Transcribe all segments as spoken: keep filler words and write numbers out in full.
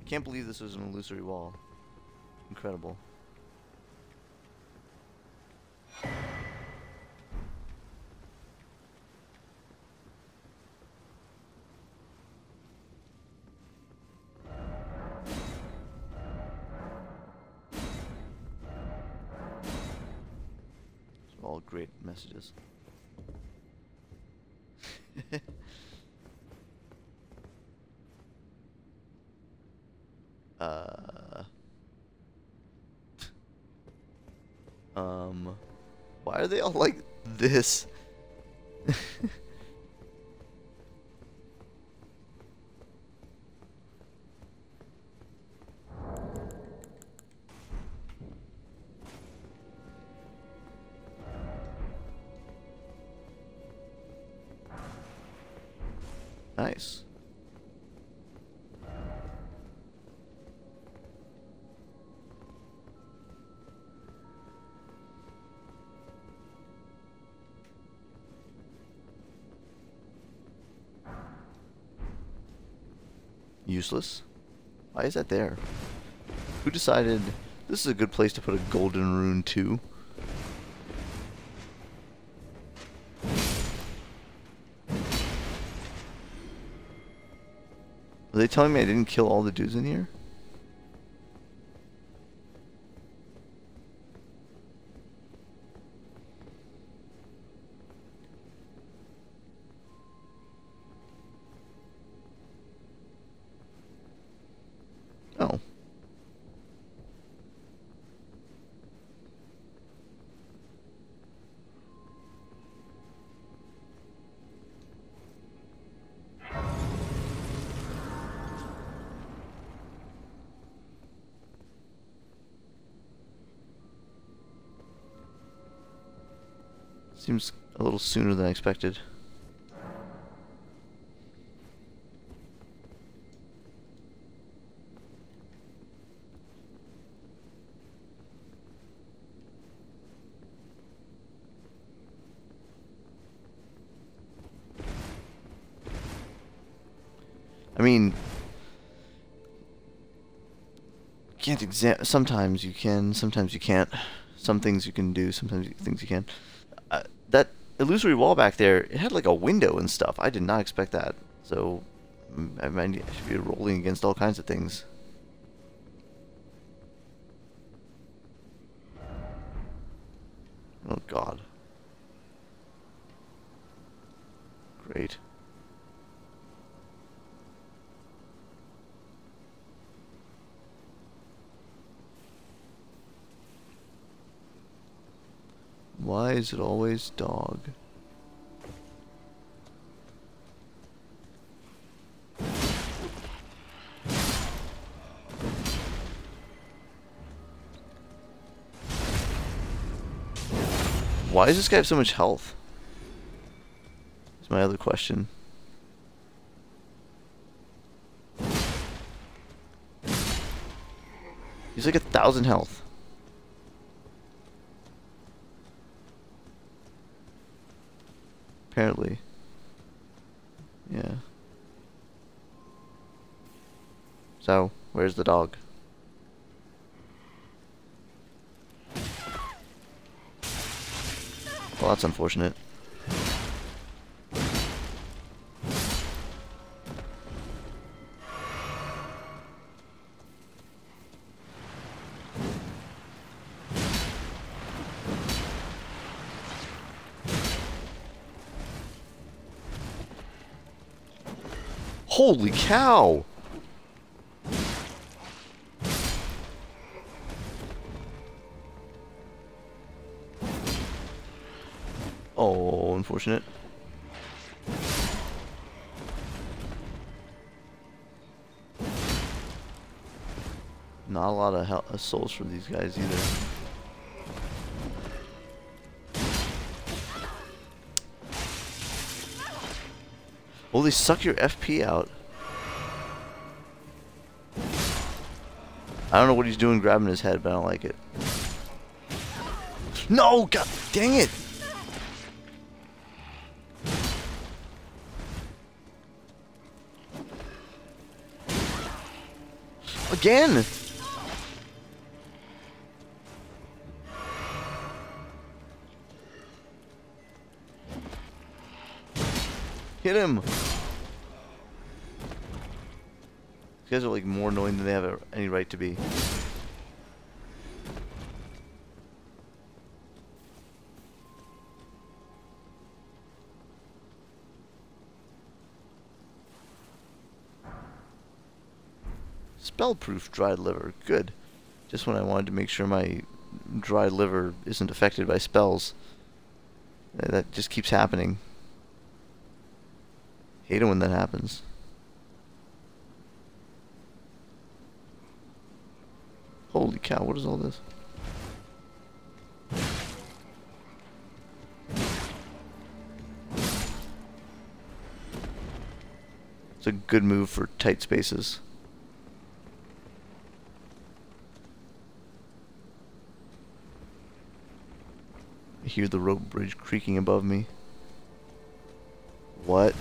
Can't believe this was an illusory wall. Incredible. All great messages. uh, um, why are they all like this? Nice. Useless? Why is that there? Who decided this is a good place to put a golden rune too? Are they telling me I didn't kill all the dudes in here? Oh. Seems a little sooner than I expected. I mean, can't exam. Sometimes you can, sometimes you can't. Some things you can do, sometimes you, things you can. Uh, that illusory wall back there, it had like a window and stuff. I did not expect that. So, I might I should be rolling against all kinds of things. Oh God. Great. Why is it always dog? Why does this guy have so much health? That's my other question. He's like a thousand health. Apparently. Yeah. So, where's the dog? Well, that's unfortunate. Holy cow! Oh, unfortunate. Not a lot of hel- uh, souls from these guys either. Oh, they suck your F P out. I don't know what he's doing grabbing his head, but I don't like it. No! God dang it! again! Hit him! These guys are like more annoying than they have any right to be. Spell-proof dried liver. Good. Just when I wanted to make sure my dried liver isn't affected by spells. That just keeps happening. Hate it when that happens. Holy cow, what is all this? It's a good move for tight spaces. I hear the rope bridge creaking above me. What?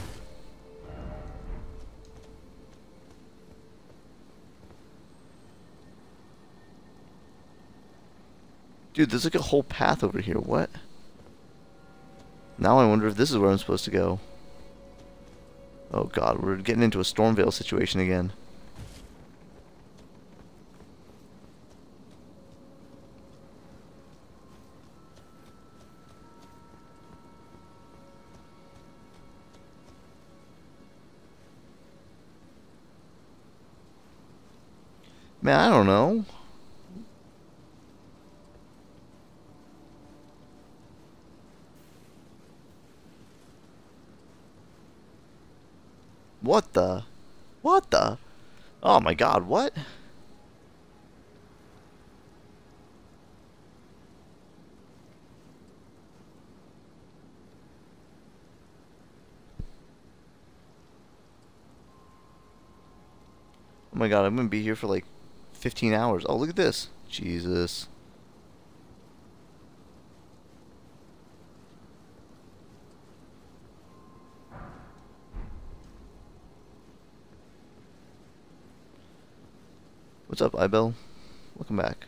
Dude, there's like a whole path over here. What? Now I wonder if this is where I'm supposed to go. Oh god, we're getting into a Stormveil situation again. Man, I don't know. What the? What the? Oh my god, what? Oh my god, I'm gonna be here for like fifteen hours. Oh, look at this. Jesus. What's up, Ibel? Welcome back.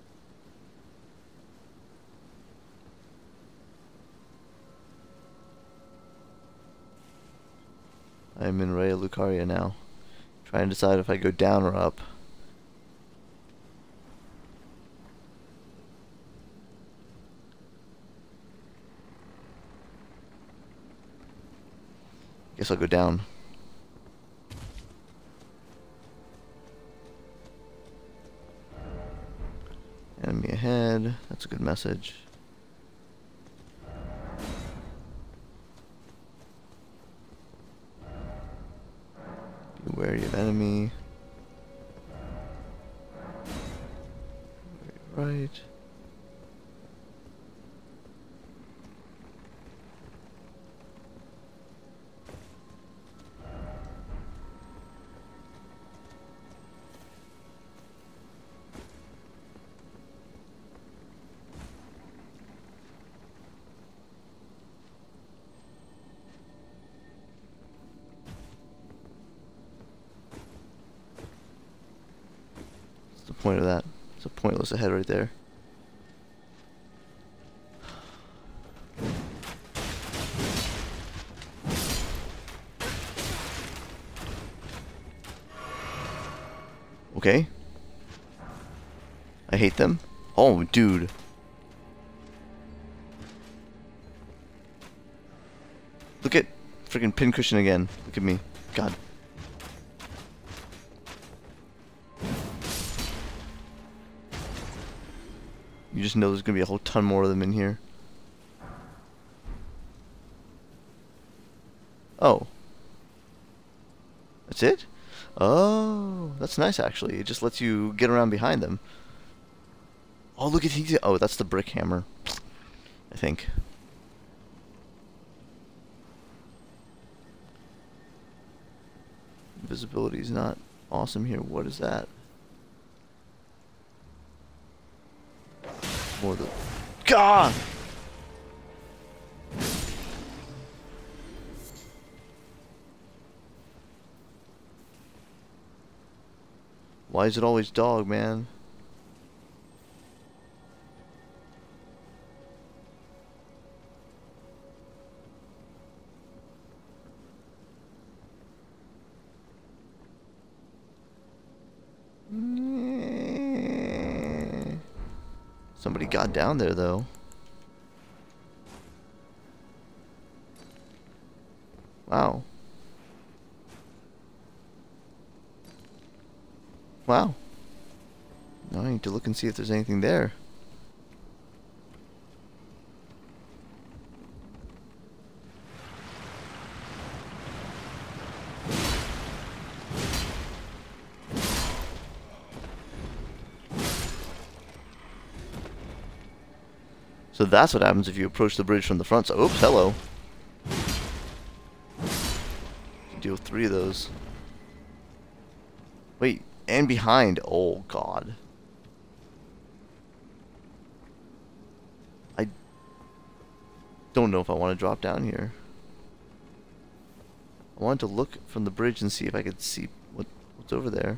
I'm in Raya Lucaria now. Trying to decide if I go down or up. Guess I'll go down. Enemy ahead. That's a good message. Be wary of enemy. Right. Point of that. It's a pointless ahead right there. Okay. I hate them. Oh, dude. Look at freaking pincushion again. Look at me. God. You just know there's gonna be a whole ton more of them in here. Oh. That's it? Oh, that's nice actually. It just lets you get around behind them. Oh, look at these. Oh, that's the brick hammer. I think. Visibility is not awesome here. What is that? More the God. Why is it always dog, man? Somebody got down there, though. Wow. Wow. Now I need to look and see if there's anything there. So that's what happens if you approach the bridge from the front. So, oops, hello. Deal with three of those. Wait, and behind. Oh, God. I don't know if I want to drop down here. I wanted to look from the bridge and see if I could see what what's over there.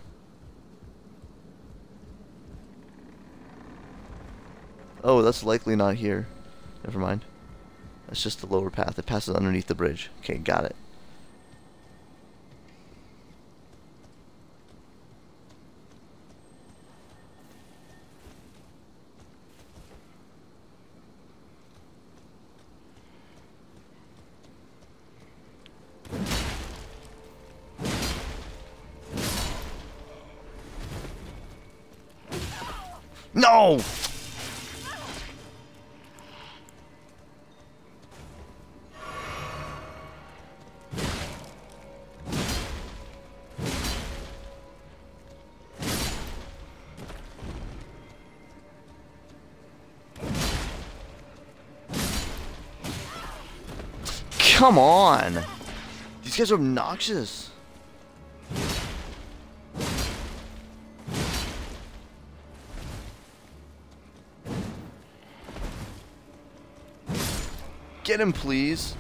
Oh, that's likely not here. Never mind. That's just the lower path. It passes underneath the bridge. Okay, got it. No! Come on! These guys are obnoxious. Get him, please.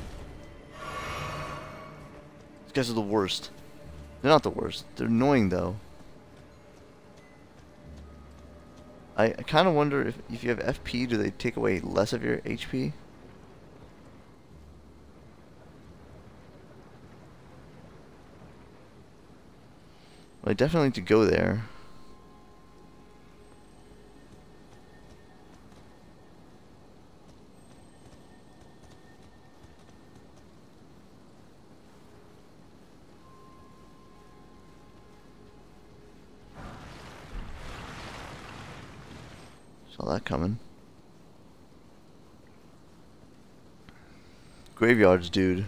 These guys are the worst. They're not the worst. They're annoying, though. I, I kind of wonder if, if you have F P, do they take away less of your H P? Well, I definitely need to go there. Saw that coming. Graveyards, dude.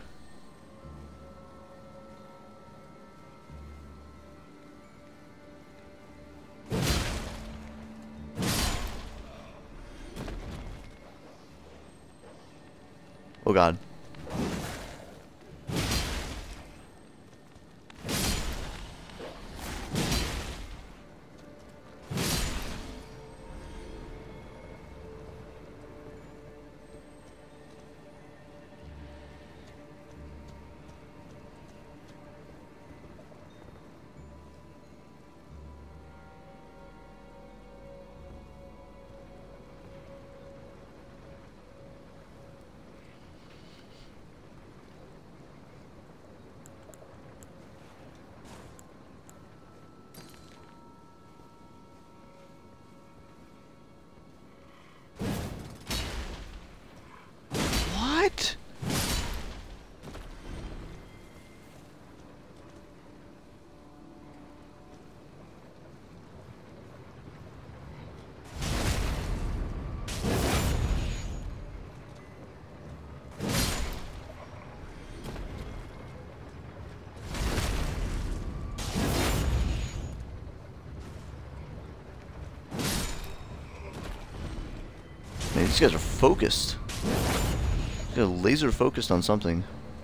Oh God. What? Man, these guys are focused. They're laser focused on something.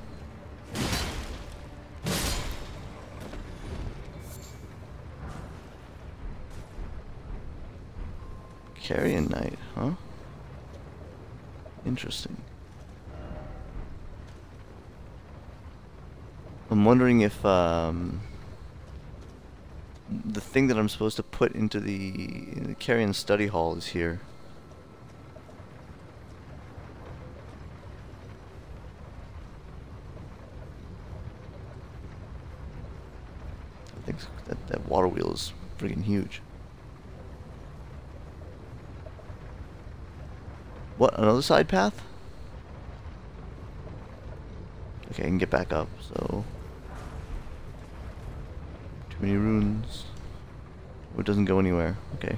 Carrion Knight, huh? Interesting. I'm wondering if um the thing that I'm supposed to put into the, in the Carrion study hall is here. I think that, that water wheel is freaking huge. What, another side path? Okay, I can get back up, so... Too many runes. Oh, it doesn't go anywhere. Okay.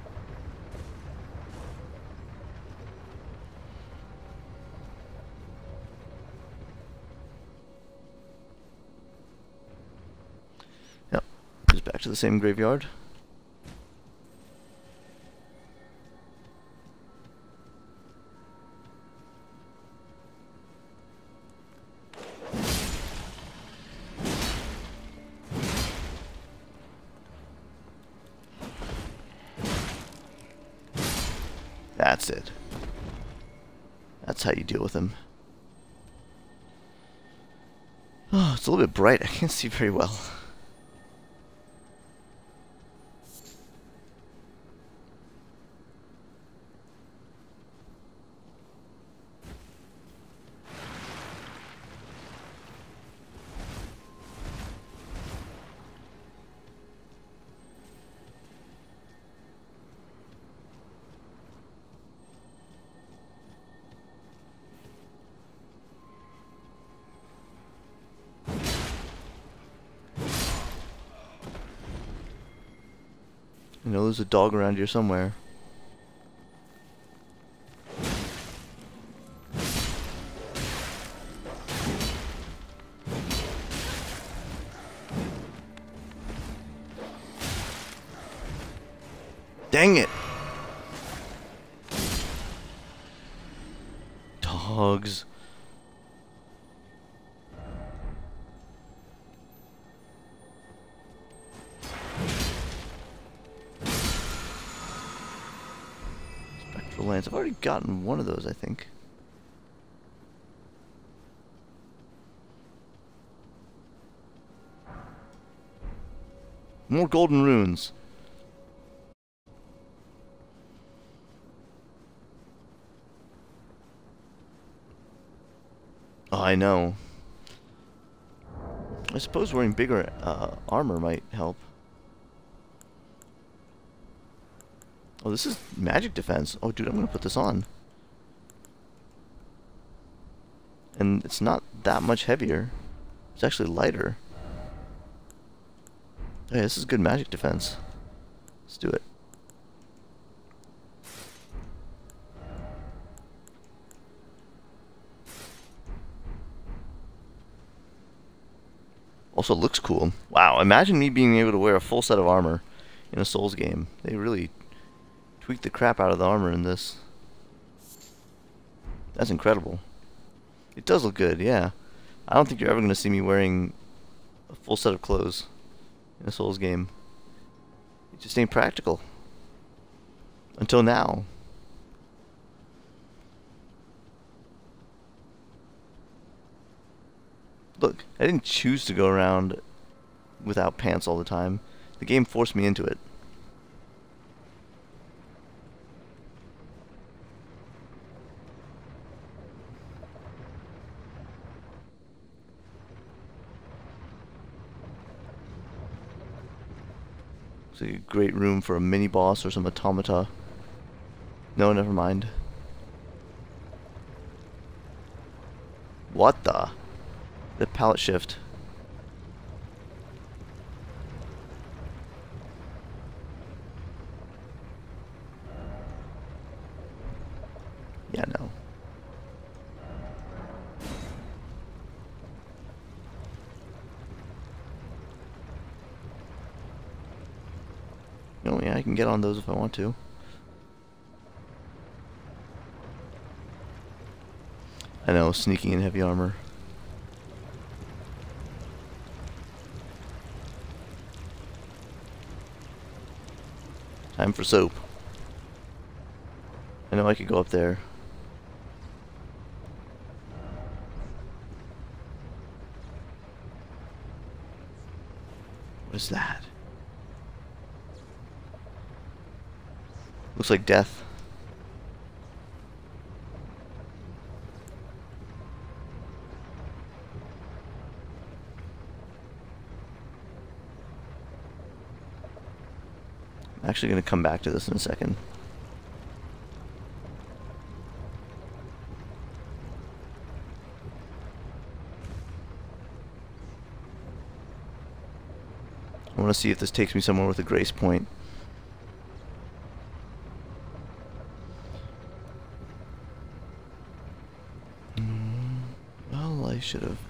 Yep, just back to the same graveyard. That's it. That's how you deal with him. Oh, it's a little bit bright. I can't see very well. You know, there's a dog around here somewhere. Dang it! Dogs. Lance. I've already gotten one of those, I think. More golden runes. Oh, I know. I suppose wearing bigger uh, armor might help. Oh, this is magic defense. Oh, dude, I'm gonna put this on. And it's not that much heavier. It's actually lighter. Hey, this is good magic defense. Let's do it. Also looks cool. Wow, imagine me being able to wear a full set of armor in a Souls game. They really tweaked the crap out of the armor in this. That's incredible. It does look good, yeah. I don't think you're ever going to see me wearing a full set of clothes in a Souls game. It just ain't practical. Until now. Look, I didn't choose to go around without pants all the time. The game forced me into it. It's a great room for a mini boss or some automata. No, never mind. What the? The palette shift. Yeah, no. Oh, yeah, I can get on those if I want to. I know, sneaking in heavy armor. Time for soap. I know I could go up there. What is that? Looks like death. I'm actually going to come back to this in a second. I want to see if this takes me somewhere with a grace point. Mm, well, I should have.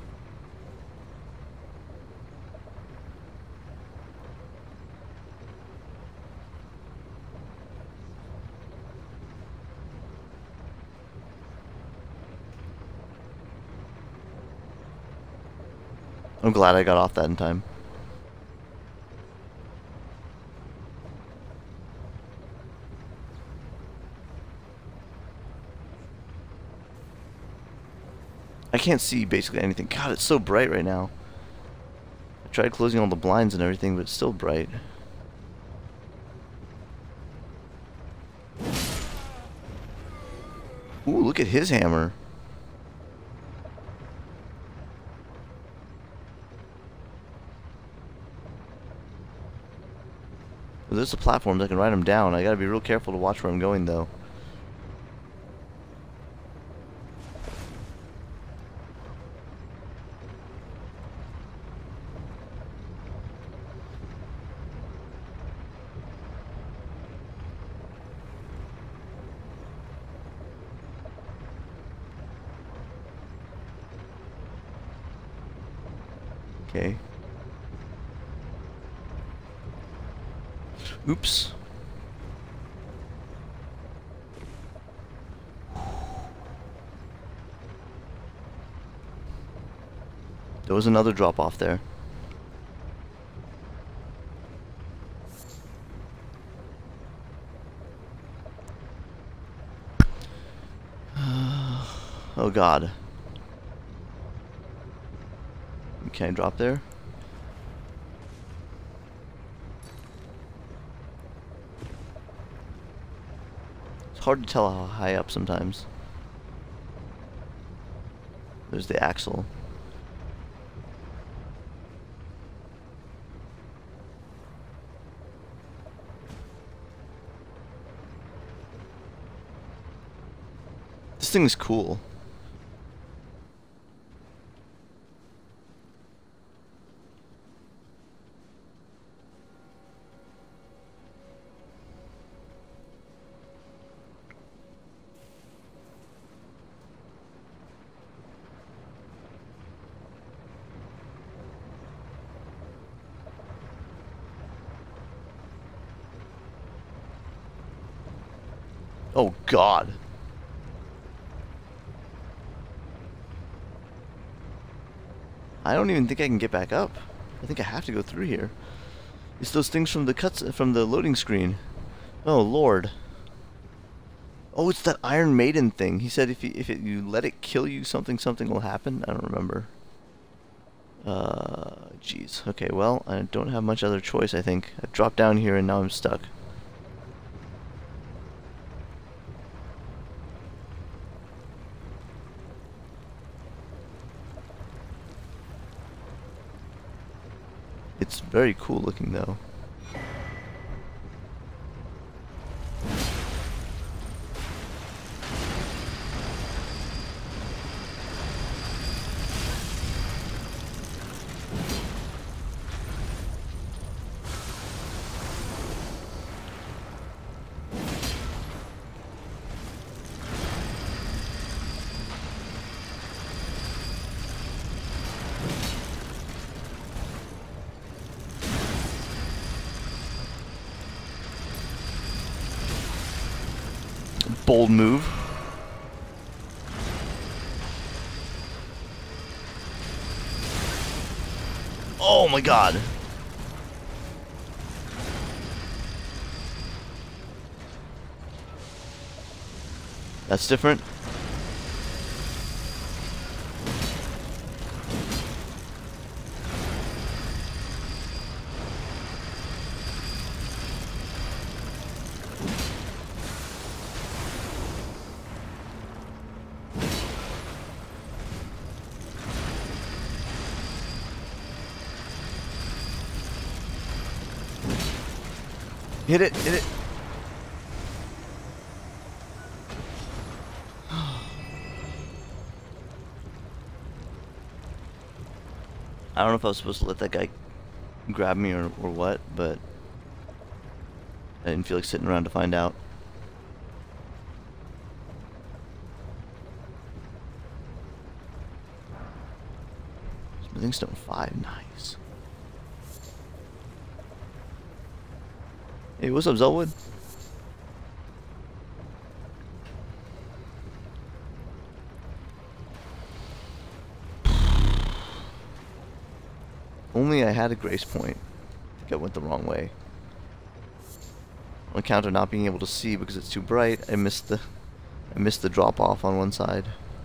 I'm glad I got off that in time. I can't see basically anything. God, it's so bright right now. I tried closing all the blinds and everything, but it's still bright. Ooh, look at his hammer. There's the platforms, I can write them down. I gotta be real careful to watch where I'm going, though. Okay. Oops. There was another drop off there. Oh God. Can I drop there? It's hard to tell how high up sometimes. There's the axle. This thing is cool. Oh God. I don't even think I can get back up. I think I have to go through here. It's those things from the cuts from the loading screen. Oh Lord. Oh, it's that Iron Maiden thing. He said if you if it, you let it kill you, something something will happen. I don't remember. Uh, jeez. Okay, well, I don't have much other choice. I think I've dropped down here and now I'm stuck. It's very cool looking though. Bold move. Oh my God. That's different. Hit it, hit it. I don't know if I was supposed to let that guy grab me or, or what, but I didn't feel like sitting around to find out. Smithing Stone five, nice. Hey, what's up, Zelwood? Only I had a grace point. I think I went the wrong way. On account of not being able to see because it's too bright, I missed the I missed the drop off on one side.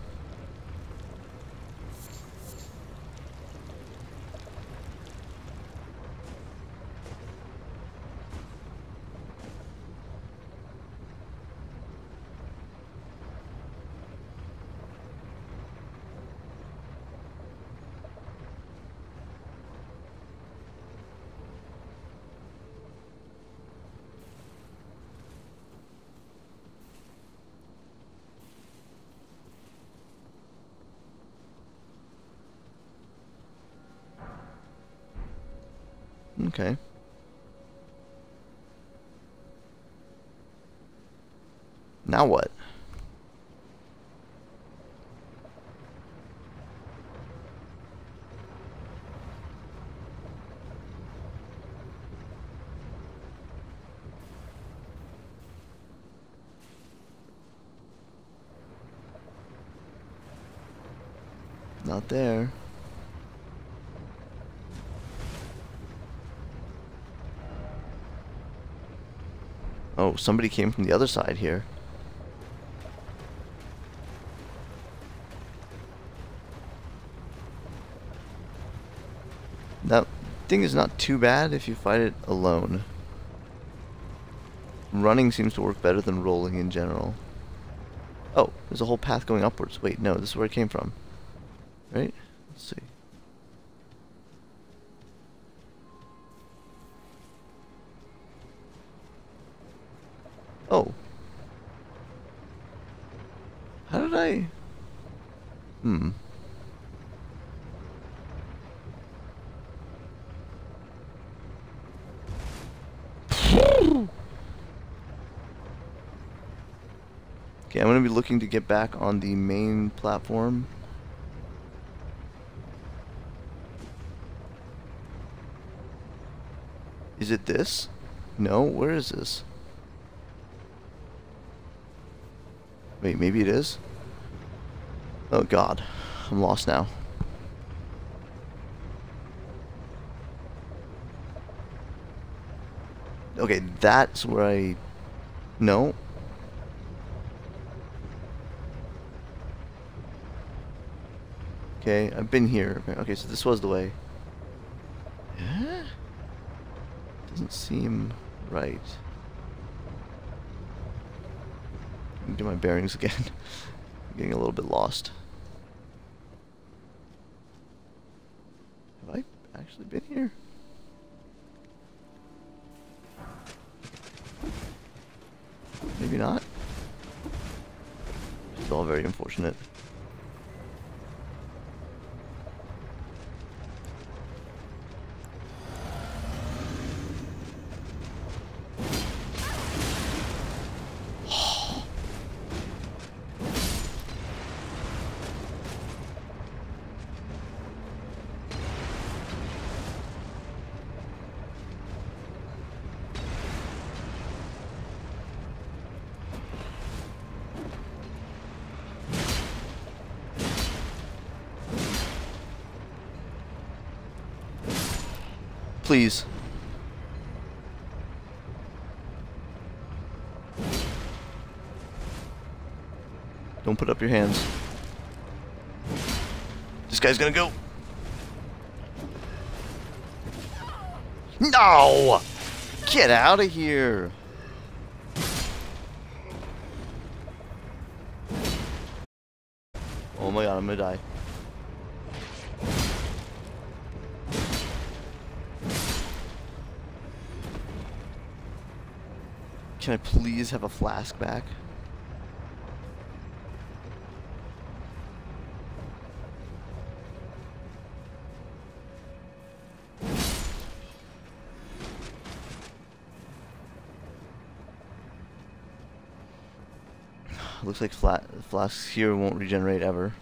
Okay. Now what? Not there. Oh, somebody came from the other side here. That thing is not too bad if you fight it alone. Running seems to work better than rolling in general. Oh, there's a whole path going upwards. Wait, no, this is where it came from. Right? Let's see. Oh. How did I... Hmm. Okay, I'm going to be looking to get back on the main platform. Is it this? No, where is this? Wait, maybe it is? Oh god, I'm lost now. Okay, that's where I... No. Okay, I've been here. Okay, so this was the way. Yeah? Doesn't seem right. Get my bearings again. I'm getting a little bit lost. Have I actually been here? Maybe not. It's all very unfortunate. Please. Don't put up your hands. This guy's gonna go. No! Get out of here! Oh my god, I'm gonna die. Can I please have a flask back? Looks like flat flasks here won't regenerate ever.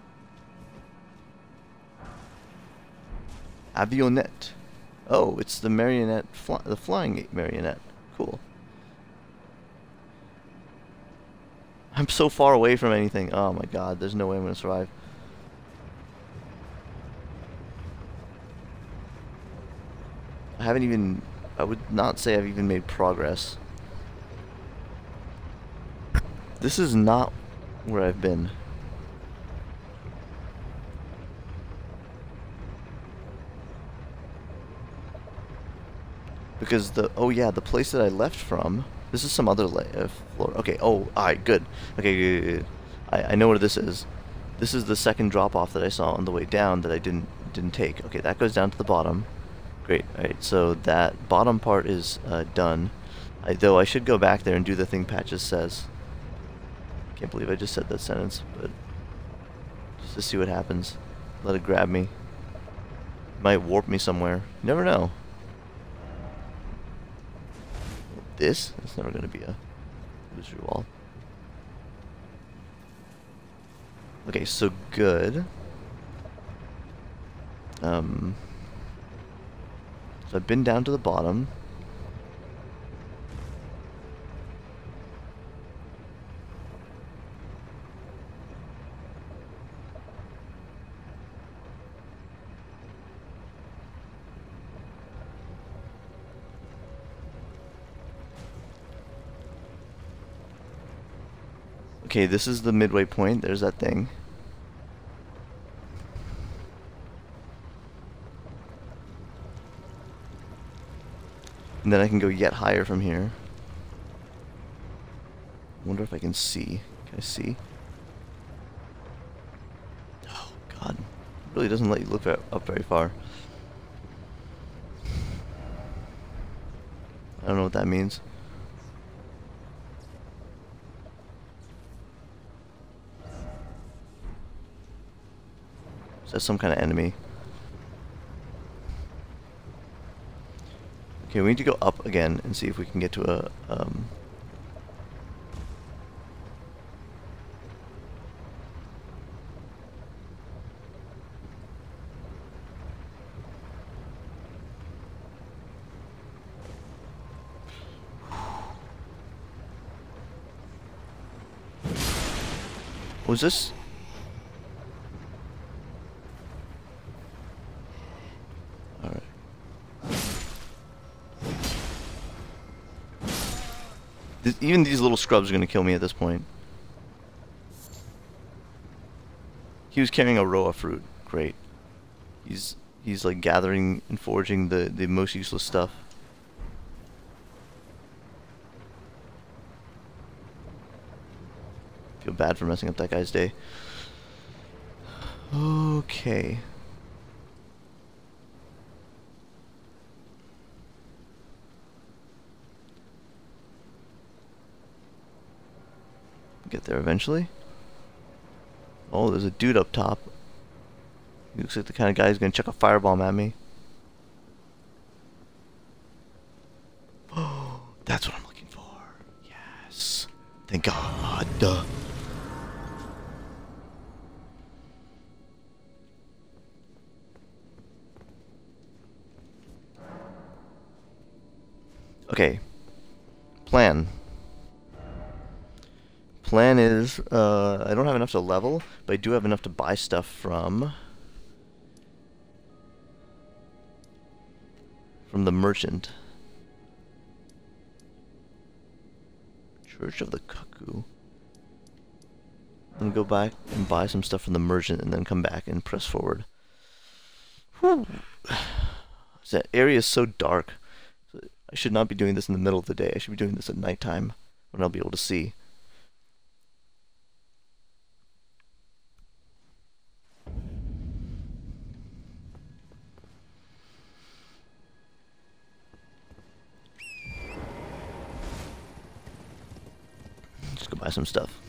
Avionette. Oh, it's the marionette, fly, the flying marionette. Cool. I'm so far away from anything. Oh my god, there's no way I'm gonna survive. I haven't even... I would not say I've even made progress. This is not where I've been. Because the... Oh yeah, the place that I left from... This is some other la uh, floor. Okay, oh, alright, good. Okay, good, good, good. I, I know where this is. This is the second drop-off that I saw on the way down that I didn't didn't take. Okay, that goes down to the bottom. Great, alright, so that bottom part is uh, done. I, though I should go back there and do the thing Patches says. Can't believe I just said that sentence, but just to see what happens. Let it grab me. Might warp me somewhere. You never know. This? It's never gonna be a illusory wall. Okay, so good. Um, so I've been down to the bottom. Okay, this is the midway point. There's that thing. And then I can go yet higher from here. Wonder if I can see. Can I see? Oh, God. It really doesn't let you look up very far. I don't know what that means. Is that some kind of enemy? Okay, we need to go up again and see if we can get to a, um... Was this? Alright. Th even these little scrubs are gonna kill me at this point. He was carrying a Roa fruit. Great. He's he's like gathering and foraging the, the most useless stuff. Feel bad for messing up that guy's day. Okay. Get there eventually. Oh, there's a dude up top. He looks like the kind of guy who's gonna chuck a firebomb at me. Oh, that's what I'm looking for. Yes. Thank God. Duh. Okay. Plan. Plan is, uh, I don't have enough to level, but I do have enough to buy stuff from... From the merchant. Church of the Cuckoo. I'm gonna go back and buy some stuff from the merchant and then come back and press forward. Whew. That area is so dark. I should not be doing this in the middle of the day. I should be doing this at nighttime when I'll be able to see. buy some stuff.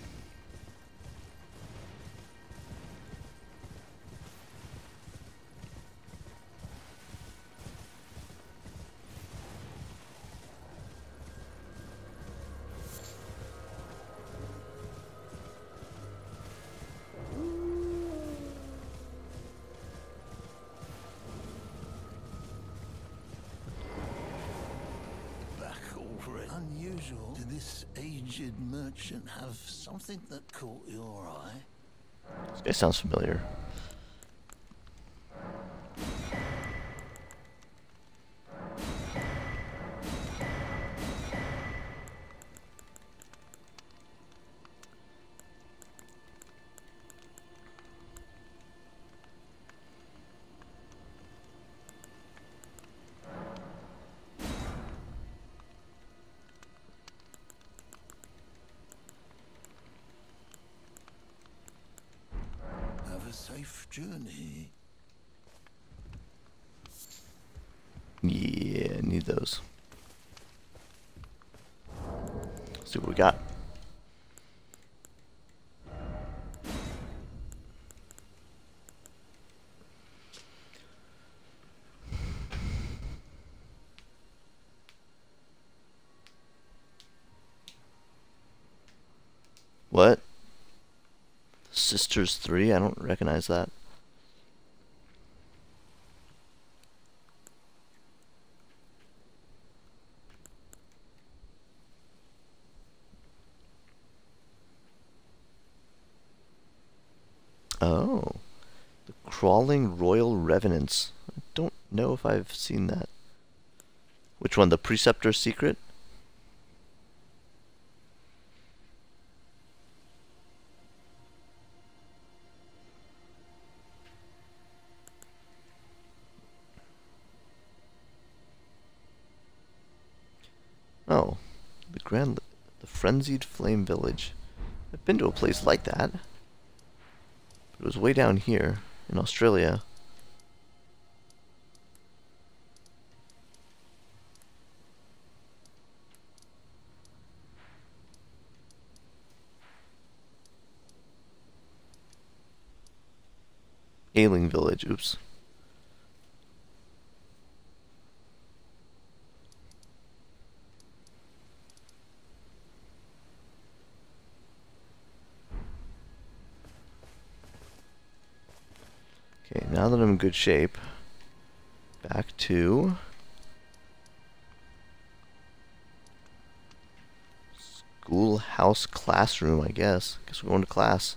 Unusual. Did this aged merchant have something that caught your eye? This guy sounds familiar. A safe journey. Yeah, need those. Let's see what we got. What? Sisters three? I don't recognize that. Oh. The Crawling Royal Revenants. I don't know if I've seen that. Which one? The Preceptor's Secret? Oh, the Grand, the Frenzied Flame Village. I've been to a place like that. But it was way down here in Australia. Ailing Village, oops. Okay, now that I'm in good shape, back to schoolhouse classroom, I guess. Guess we're going to class.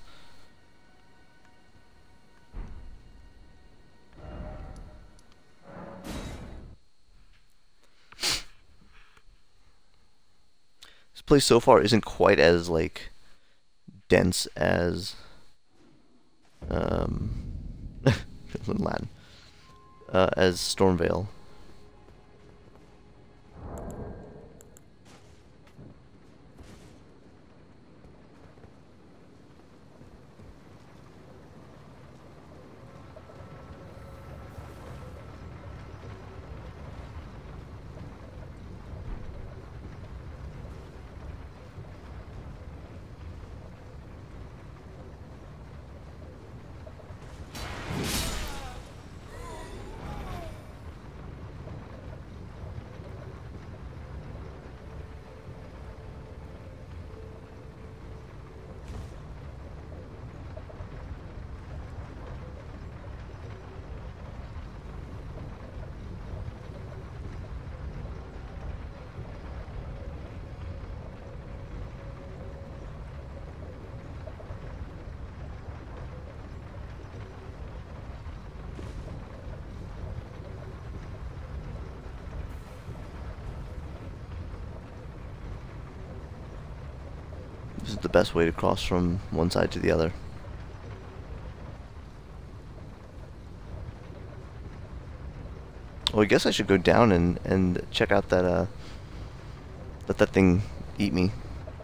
This place so far isn't quite as, like, dense as um in Latin. Uh, as Stormvale. This is the best way to cross from one side to the other. Well, I guess I should go down and, and check out that, uh, let that thing eat me.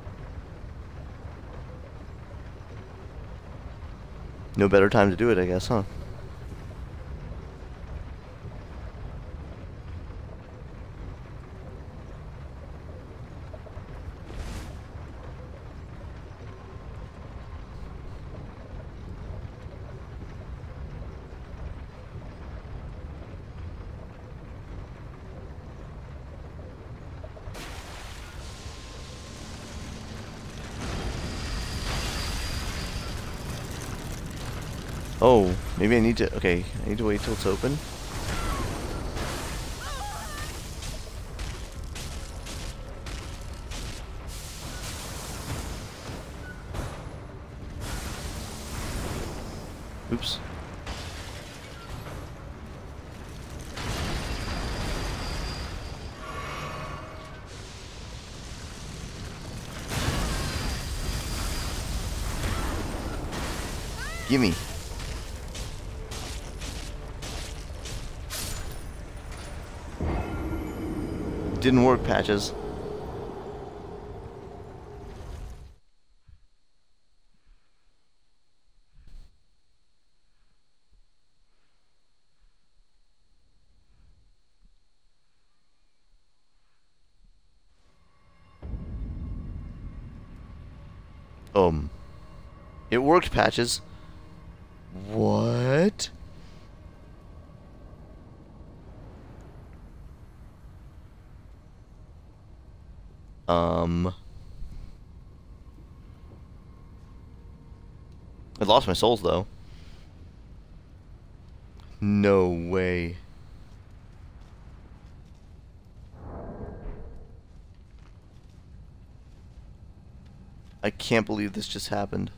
No better time to do it, I guess, huh? Oh, maybe I need to... Okay, I need to wait till it's open. Oops. Gimme. Didn't work, Patches. Um. It worked, Patches. What? Um. I lost my souls, though. No way. I can't believe this just happened.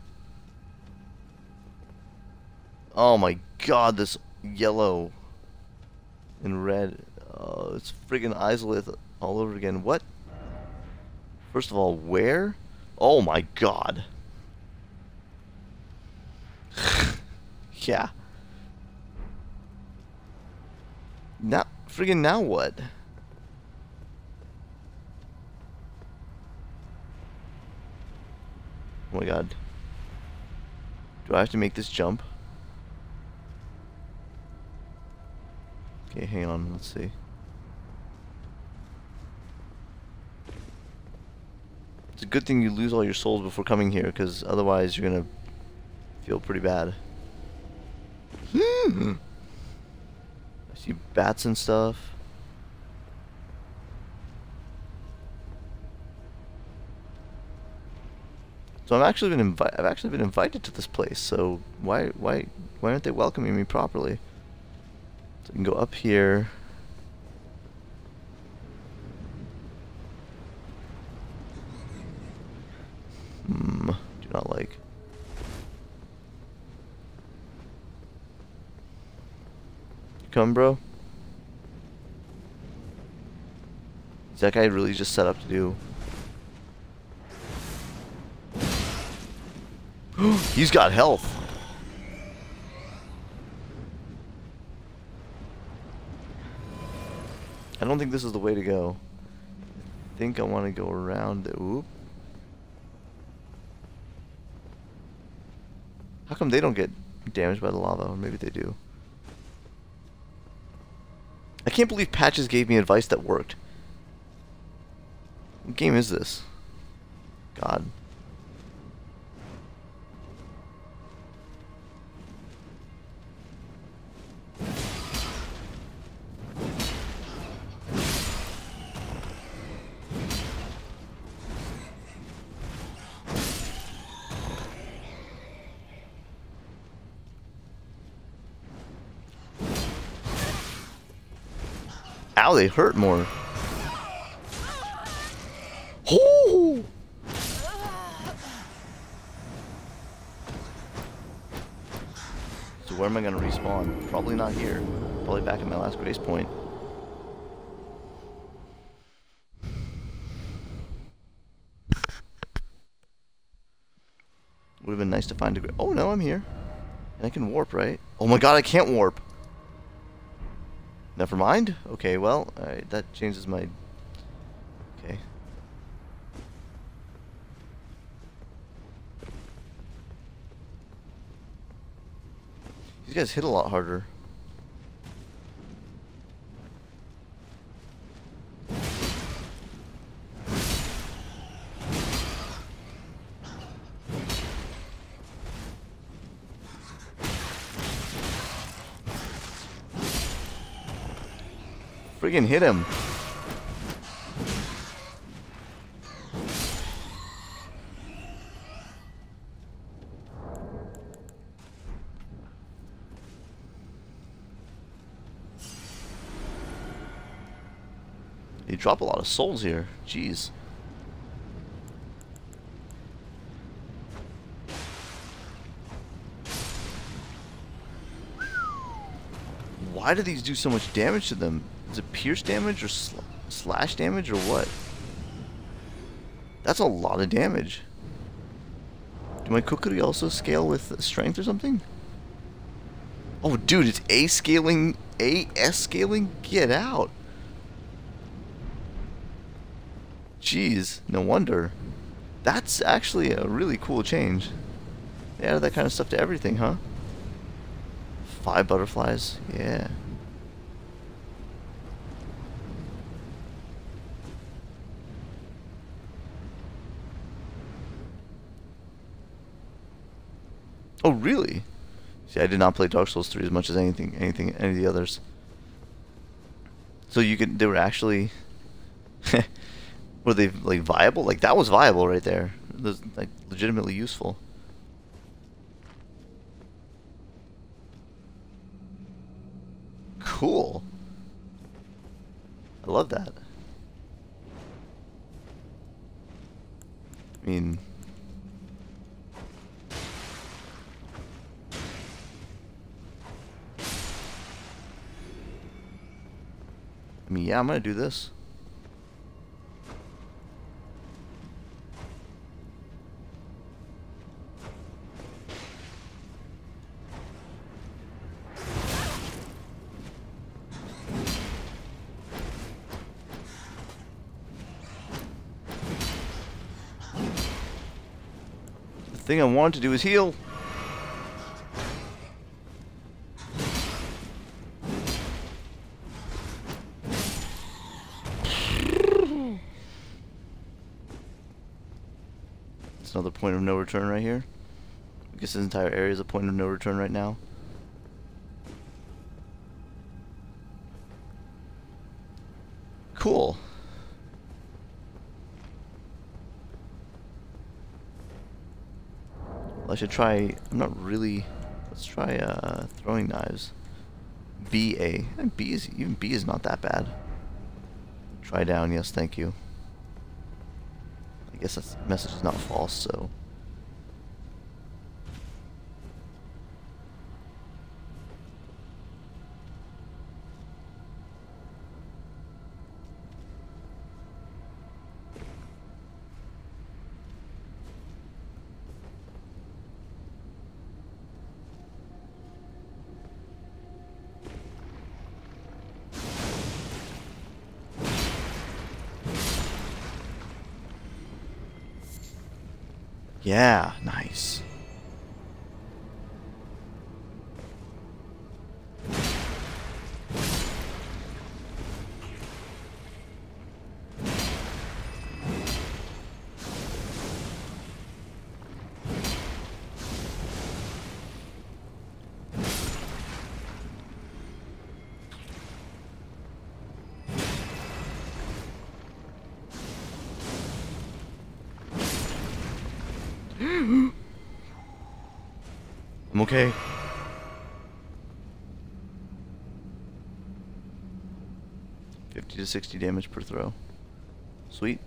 Oh my god, this yellow and red. Oh, it's friggin' Izalith all over again. What? First of all, where? Oh my god. Yeah. Now, friggin' now what? Oh my god. Do I have to make this jump? Okay, hang on, let's see. It's a good thing you lose all your souls before coming here, because otherwise you're gonna feel pretty bad. I see bats and stuff. So I've actually been invi- I've actually been invited to this place. So why why why aren't they welcoming me properly? So I can go up here. Hmm. Do not like. Come, bro. Is that guy really just set up to do? He's got health. I don't think this is the way to go. I think I want to go around the oop. How come they don't get damaged by the lava? Or maybe they do. I can't believe Patches gave me advice that worked. What game is this? God. Ow, they hurt more. Oh! So where am I gonna respawn? Probably not here. Probably back at my last grace point. Would have been nice to find a... Oh no, I'm here. And I can warp, right? Oh my god, I can't warp! Never mind. Okay, well, alright, that changes my... Okay. These guys hit a lot harder. Friggin' hit him. drop a lot of souls here. Jeez. Why do these do so much damage to them? Is it pierce damage or sl slash damage or what? That's a lot of damage. Do my Kukuri also scale with strength or something? Oh, dude, it's A scaling, A S scaling? Get out. Jeez, no wonder. That's actually a really cool change. They added that kind of stuff to everything, huh? Five butterflies, yeah. Oh, really? See, I did not play Dark Souls three as much as anything, anything, any of the others. So you could, they were actually, were they like viable? Like that was viable right there. It was like legitimately useful. Cool. I love that. I mean, I mean, yeah, I'm gonna do this. The thing I wanted to do is heal. It's another point of no return right here. I guess this entire area is a point of no return right now. Cool. Well, I should try. I'm not really. Let's try uh, throwing knives. B A. And B is even B is not that bad. Try down. Yes, thank you. I guess that message is not false, so. Yeah, nice. I'm okay. fifty to sixty damage per throw. Sweet.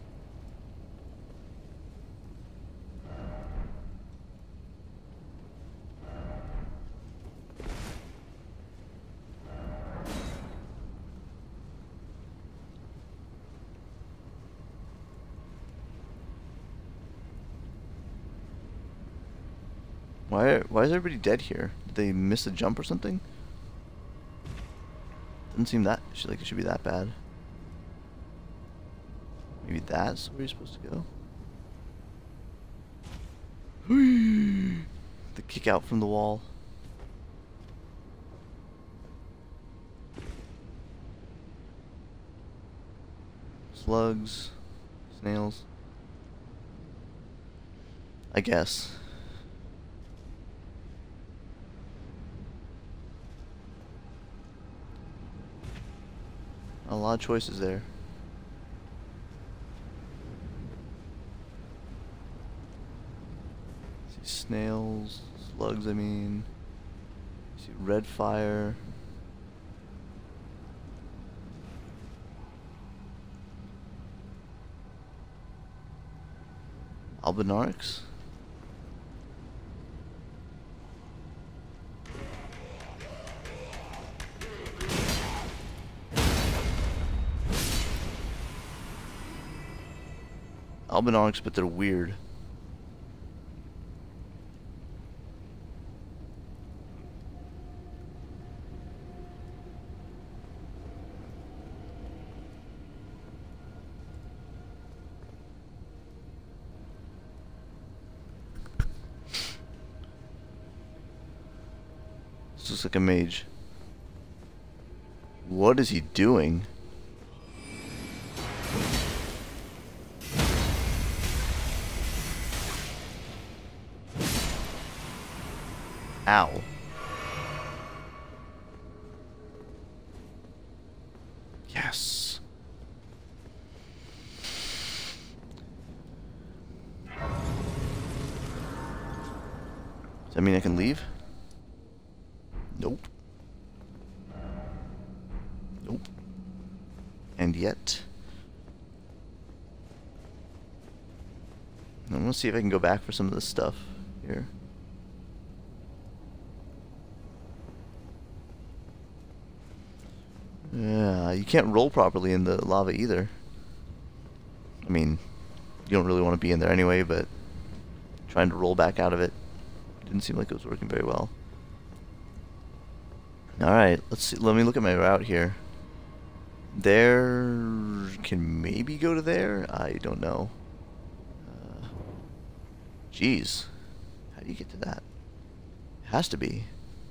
Why, why is everybody dead here? Did they miss a jump or something? Doesn't seem that, like it should be that bad. Maybe that's where you're supposed to go? The kick out from the wall. Slugs. Snails. I guess. A lot of choices there. See snails, slugs, I mean. See red fire. Albinaurix? Albinaurix, but they're weird. This looks like a mage. What is he doing? Ow. Yes. Does that mean I can leave? Nope. Nope. And yet... I'm gonna see if I can go back for some of this stuff here. Yeah, you can't roll properly in the lava either. I mean, you don't really want to be in there anyway, but trying to roll back out of it didn't seem like it was working very well. Alright, let's see. Let me look at my route here. There can maybe go to there? I don't know. Uh, geez. How do you get to that? It has to be.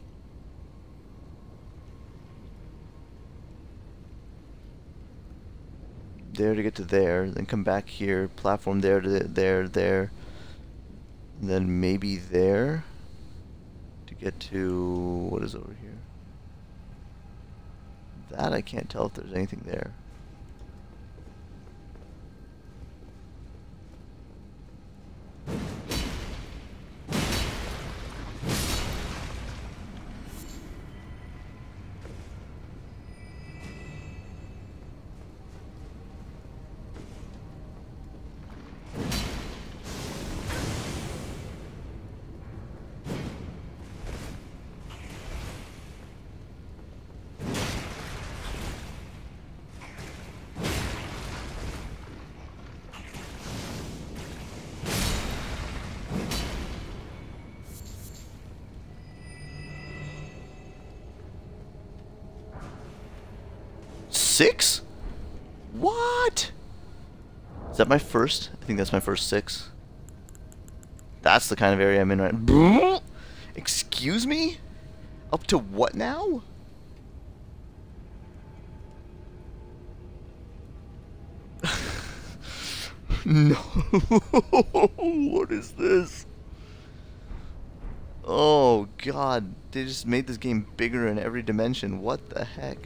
There to get to there, then come back here, platform there to there, there, and then maybe there to get to what is over here. That I can't tell if there's anything there. Six? What? Is that my first? I think that's my first six. That's the kind of area I'm in right now. Excuse me? Up to what now? No. What is this? Oh god, they just made this game bigger in every dimension. What the heck?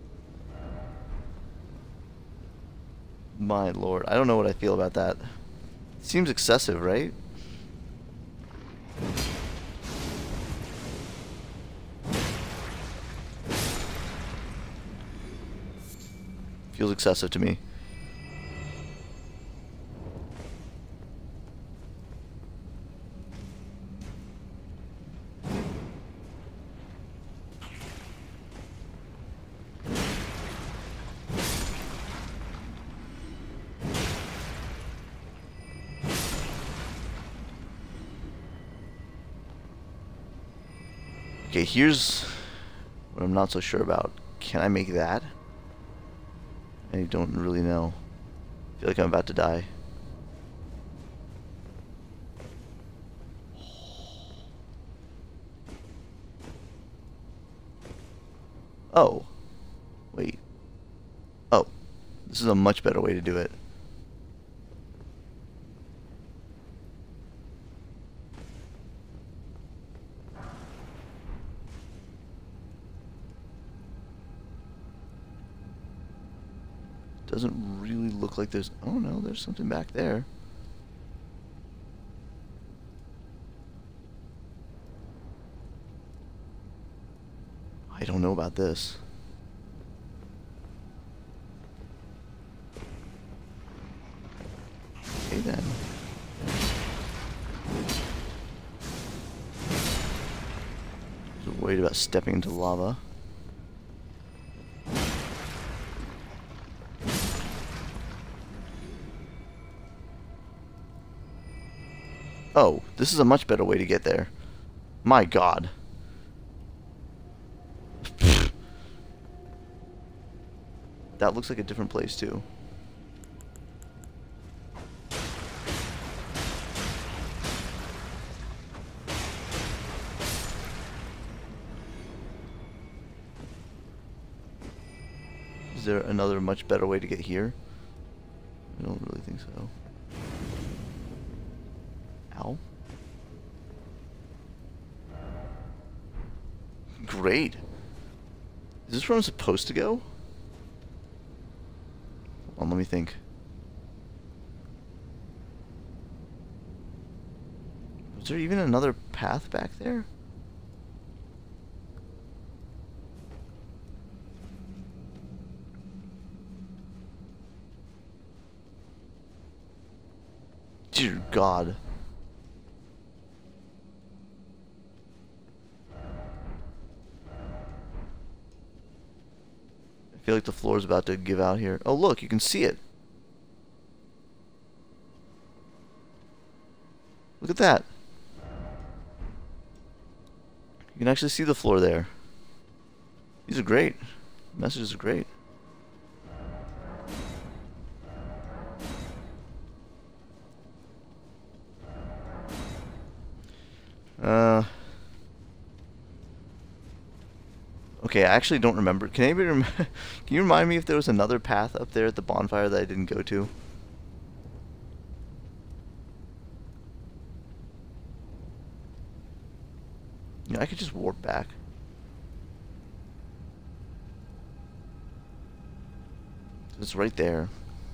My lord, I don't know what I feel about that. Seems excessive, right? Feels excessive to me. Okay, here's what I'm not so sure about. Can I make that? I don't really know. I feel like I'm about to die. Oh. Wait. Oh. This is a much better way to do it. Doesn't really look like there's... Oh no, there's something back there. I don't know about this. Okay then. worried about stepping into lava. Oh, this is a much better way to get there. My God. That looks like a different place too. Is there another much better way to get here? I don't really think so. Ow. Great. Is this where I'm supposed to go? Hold on, let me think. Was there even another path back there? Dear God. I feel like the floor is about to give out here. Oh, look, you can see it. Look at that. You can actually see the floor there. These are great. The messages are great. Uh... Okay, I actually don't remember. Can anybody rem can you remind me if there was another path up there at the bonfire that I didn't go to? Yeah, I could just warp back. It's right there.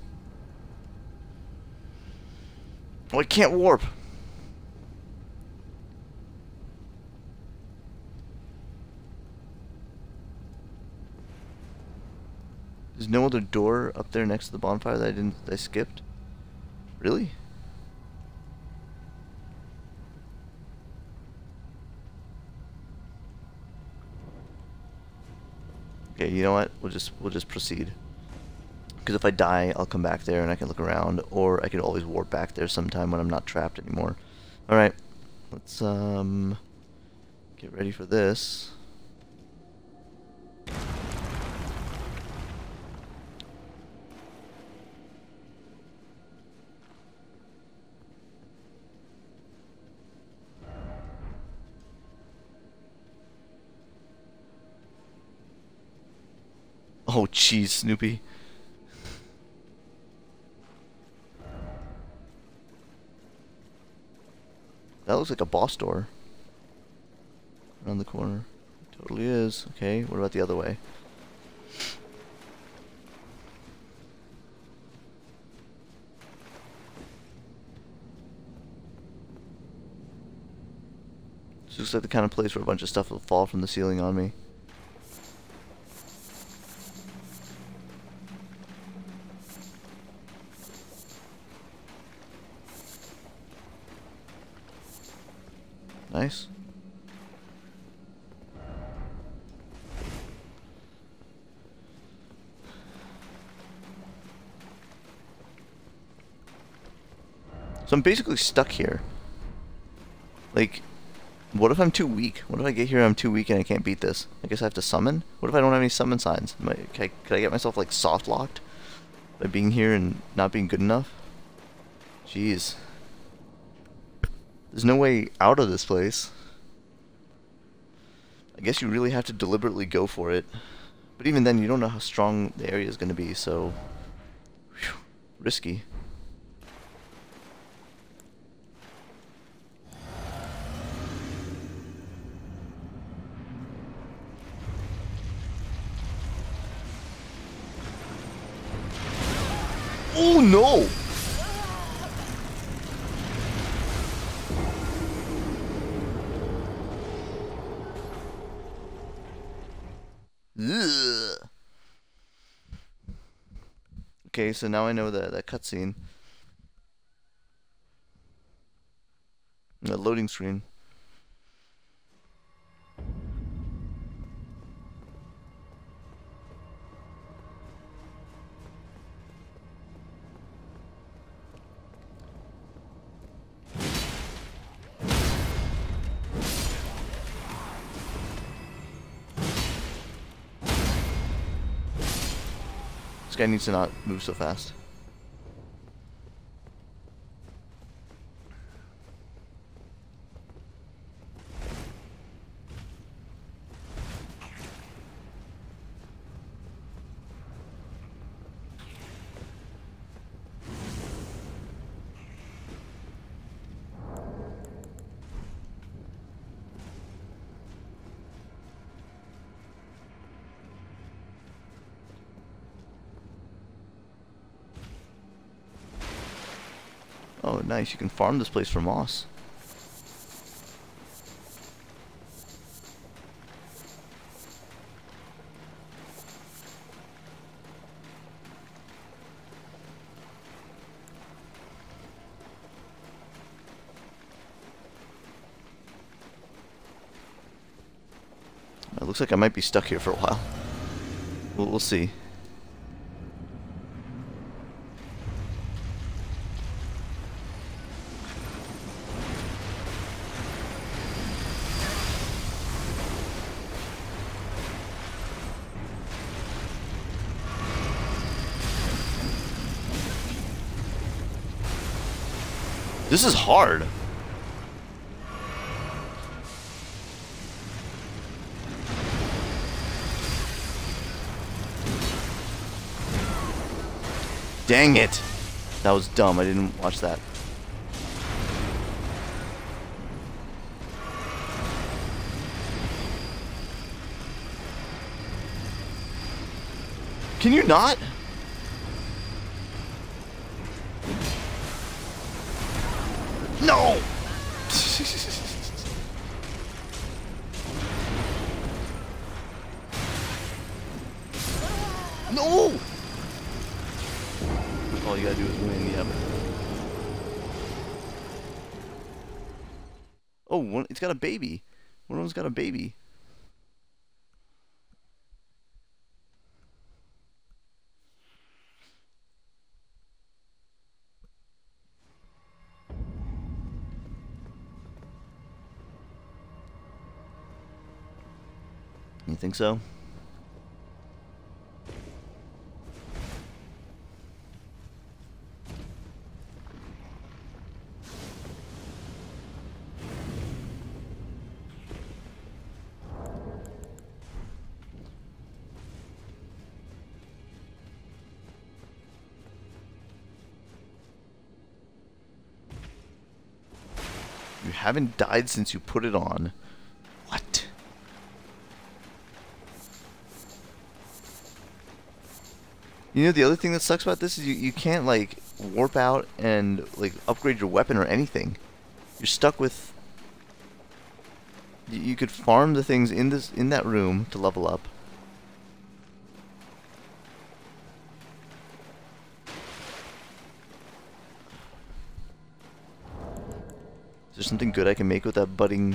Oh, I can't warp! There's no other door up there next to the bonfire that I didn't that I skipped? Really? Okay, you know what? We'll just we'll just proceed. Because if I die, I'll come back there and I can look around, or I could always warp back there sometime when I'm not trapped anymore. Alright. Let's um get ready for this. Oh, jeez, Snoopy. That looks like a boss door. Around the corner. It totally is. Okay, what about the other way? This looks like the kind of place where a bunch of stuff will fall from the ceiling on me. Nice. So I'm basically stuck here. Like, what if I'm too weak? What if I get here and I'm too weak and I can't beat this? I guess I have to summon? What if I don't have any summon signs? Am I, can, I, can I get myself, like, soft-locked by being here and not being good enough? Jeez. There's no way out of this place. I guess you really have to deliberately go for it. But even then, you don't know how strong the area is going to be, so... Whew, risky. Oh no! Ugh. Okay, so now I know that that cutscene. The loading screen. This guy needs to not move so fast. Oh, nice. You can farm this place for moss. It looks like I might be stuck here for a while. We'll, we'll see. This is hard. Dang it. That was dumb. I didn't watch that. Can you not? No! No! All you gotta do is win, yep. Oh, one, it's got a baby. One of them's got a baby. You think so? You haven't died since you put it on. What? You know, the other thing that sucks about this is you, you can't, like, warp out and, like, upgrade your weapon or anything. You're stuck with... You, you could farm the things in this in that room to level up. Is there something good I can make with that budding...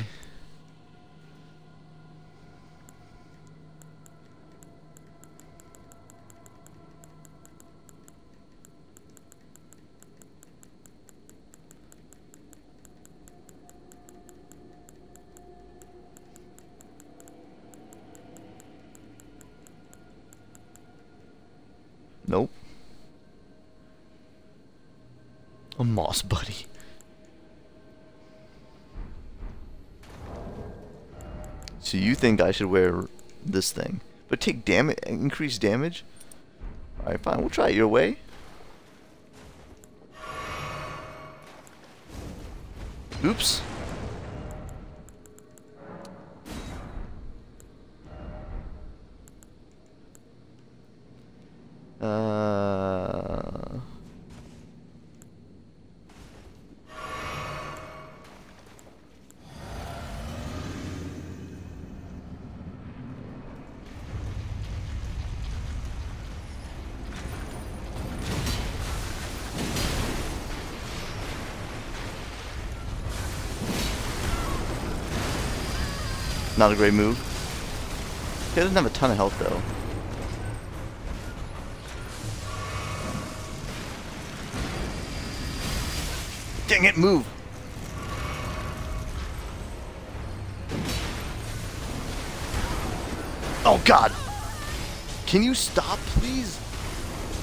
Nope. A moss buddy. So you think I should wear this thing, but take damage, increase damage? Alright, fine, we'll try it your way. Oops. Uh... Not a great move. He doesn't have a ton of health though. Dang it, move! Oh god! Can you stop, please?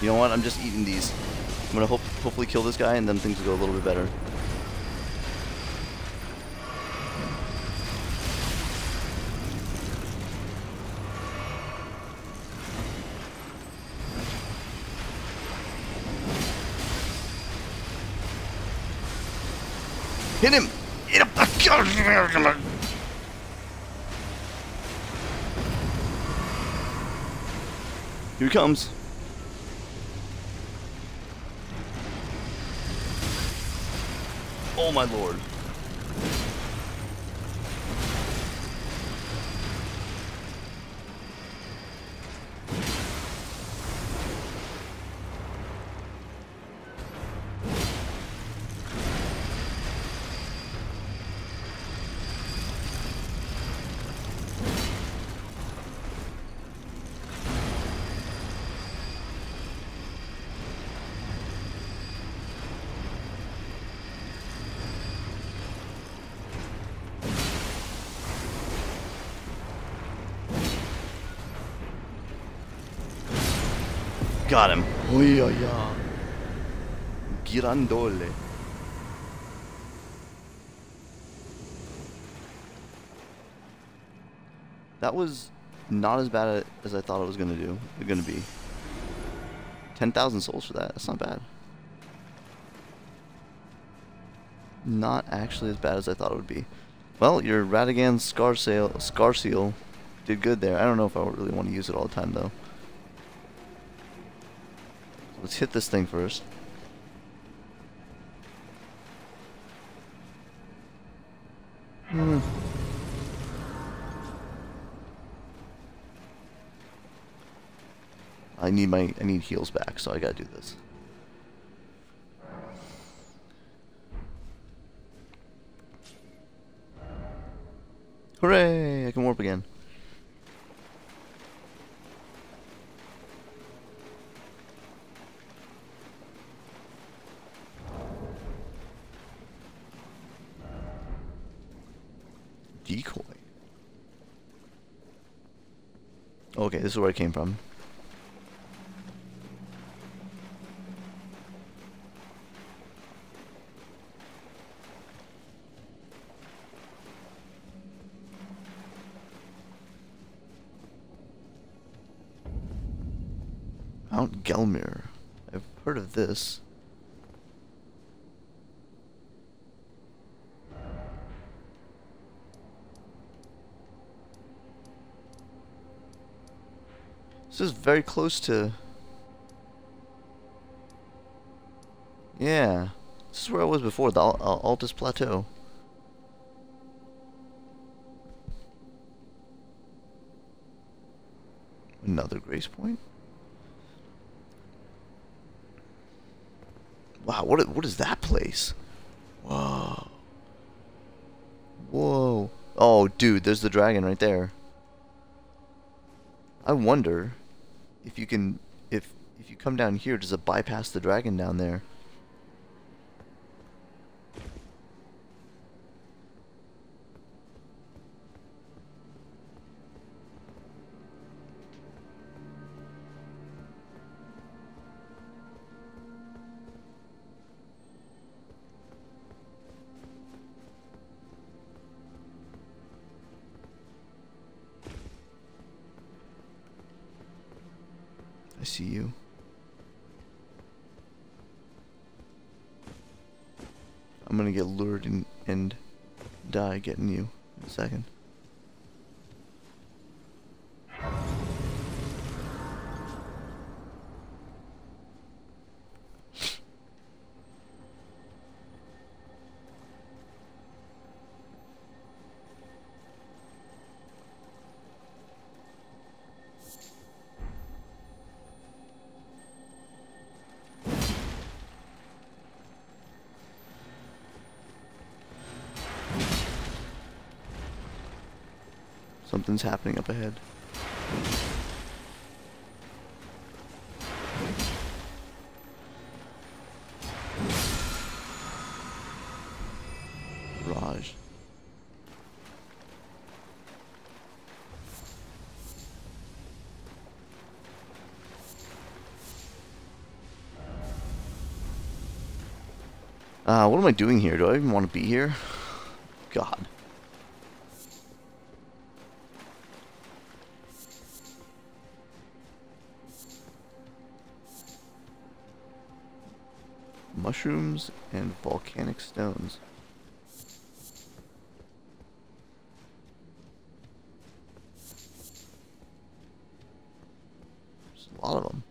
You know what? I'm just eating these. I'm gonna hope, hopefully kill this guy, and then things will go a little bit better. Hit him! Hit him! Here he comes. Oh my lord. Got him. Oh yeah, yeah. Girandole. That was not as bad as I thought it was gonna do. It's gonna be. ten thousand souls for that. That's not bad. Not actually as bad as I thought it would be. Well, your Radagon Scar Seal, Scar Seal did good there. I don't know if I really want to use it all the time though. Let's hit this thing first. Hmm. I need my I need heals back, so I gotta do this. Hooray! I can warp again. Decoy. Okay, this is where I came from. Mount Gelmir. I've heard of this. This is very close to... Yeah. This is where I was before, the Al Al Altus Plateau. Another grace point? Wow, what, what is that place? Whoa. Whoa. Oh, dude, there's the dragon right there. I wonder if you can, if if you come down here, does it bypass the dragon down there? I see you. I'm gonna get lured and, and die getting you in a second. Something's happening up ahead. Raj. Uh, what am I doing here? Do I even want to be here? God. Mushrooms and volcanic stones. There's a lot of them.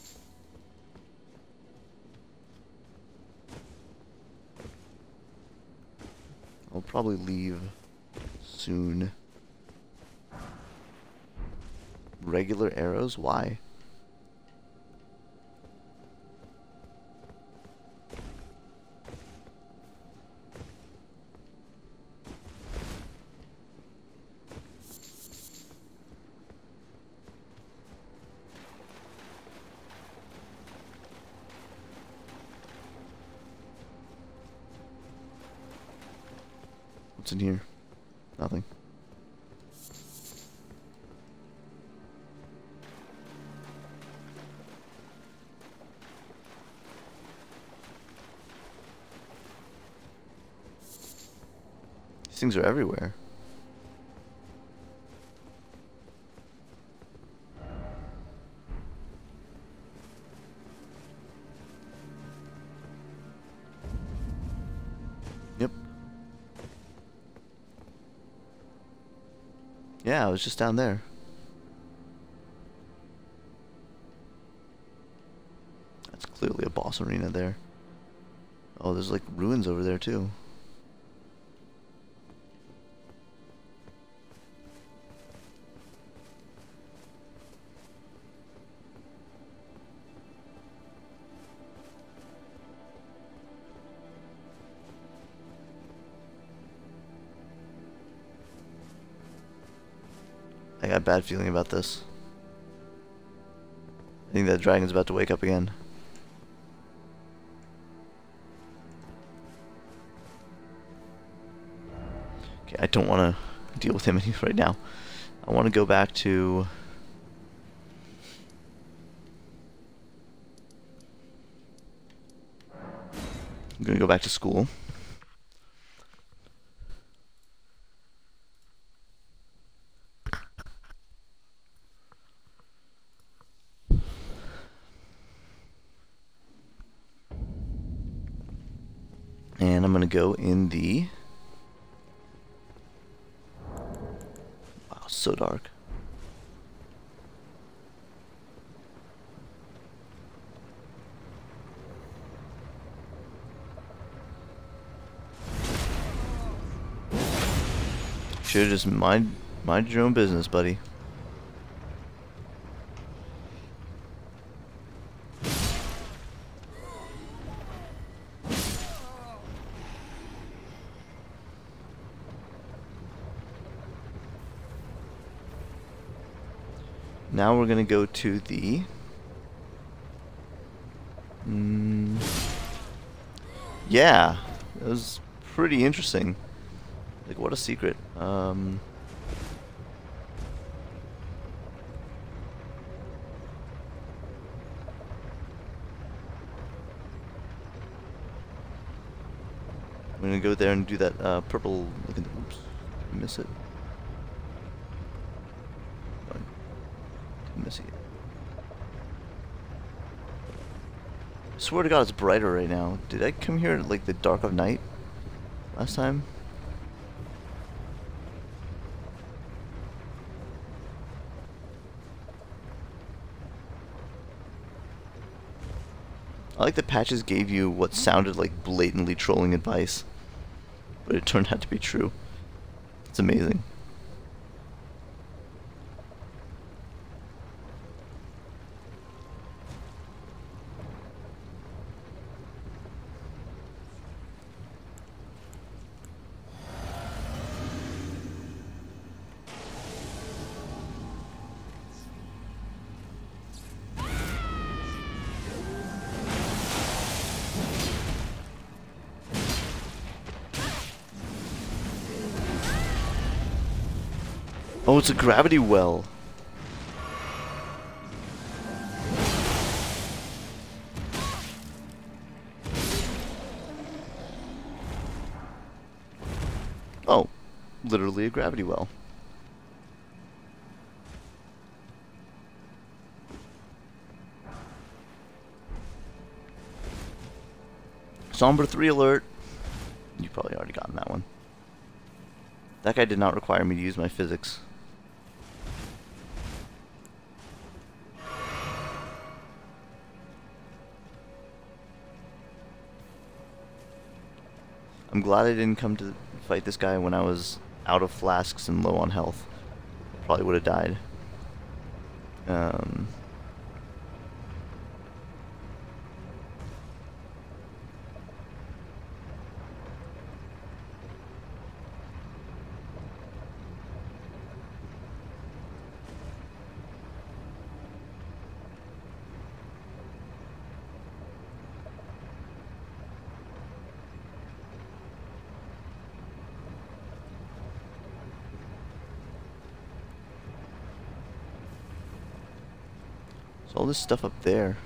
I'll probably leave soon. Regular arrows? Why? What's in here? Nothing. These things are everywhere. Yep. Yeah, I was just down there. That's clearly a boss arena there. Oh, there's like ruins over there too. I got a bad feeling about this. I think that dragon's about to wake up again. Okay, I don't want to deal with him right now. I want to go back to... I'm going to go back to school. And I'm going to go in the... Wow, so dark. Should've just mind, mind your own business, buddy. Now we're gonna go to the... Mm, yeah, it was pretty interesting. Like, what a secret. Um... I'm gonna go there and do that uh, purple looking... Oops, did I miss it? Miss it. I swear to God, it's brighter right now. Did I come here at like the dark of night last time? I like the patches gave you what sounded like blatantly trolling advice, but it turned out to be true. It's amazing. Oh, it's a gravity well. literally a gravity well. Sombra three alert. You've probably already gotten that one. That guy did not require me to use my physics. I'm glad I didn't come to fight this guy when I was out of flasks and low on health. Probably would have died. Um... So all this stuff up there.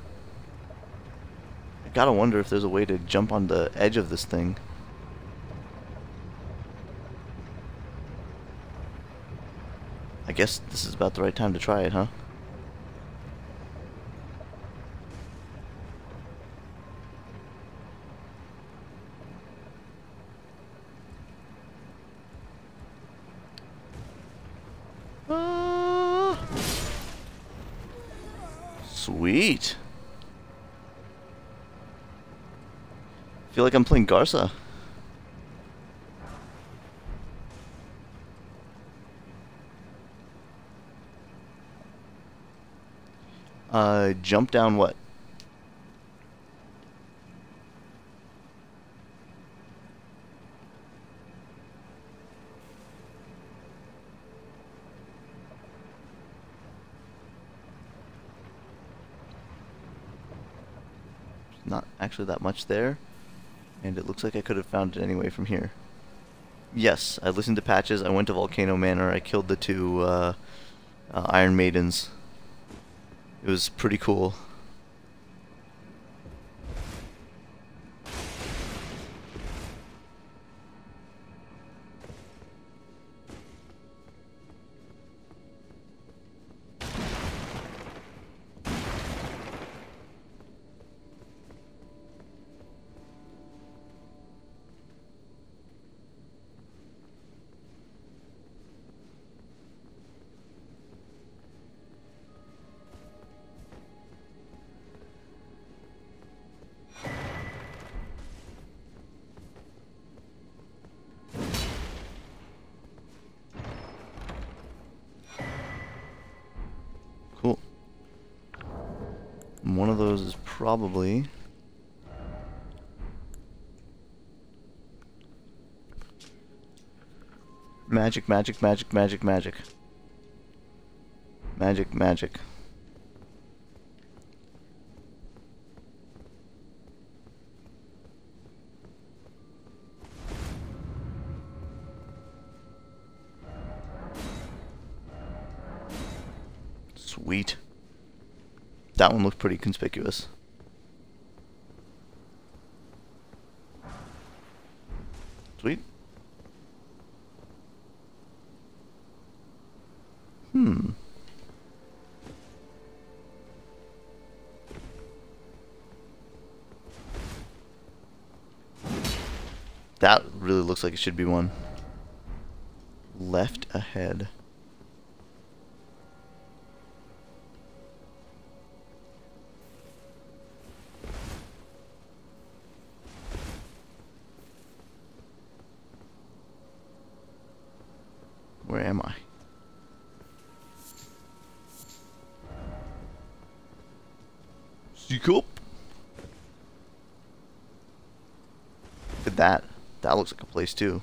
I gotta wonder if there's a way to jump on the edge of this thing. I guess this is about the right time to try it, huh? Ah. Sweet. I feel like I'm playing Garza. Uh, jump down what? Not actually that much there, and it looks like I could have found it anyway from here. Yes, I listened to patches, I went to Volcano Manor, I killed the two uh, uh, Iron Maidens. It was pretty cool. Cool. And one of those is probably... Magic, magic, magic, magic, magic. Magic, magic. Sweet. That one looked pretty conspicuous. Sweet. Hmm. That really looks like it should be one. Left ahead. Where am I? Seek up. Look at that. That looks like a place too.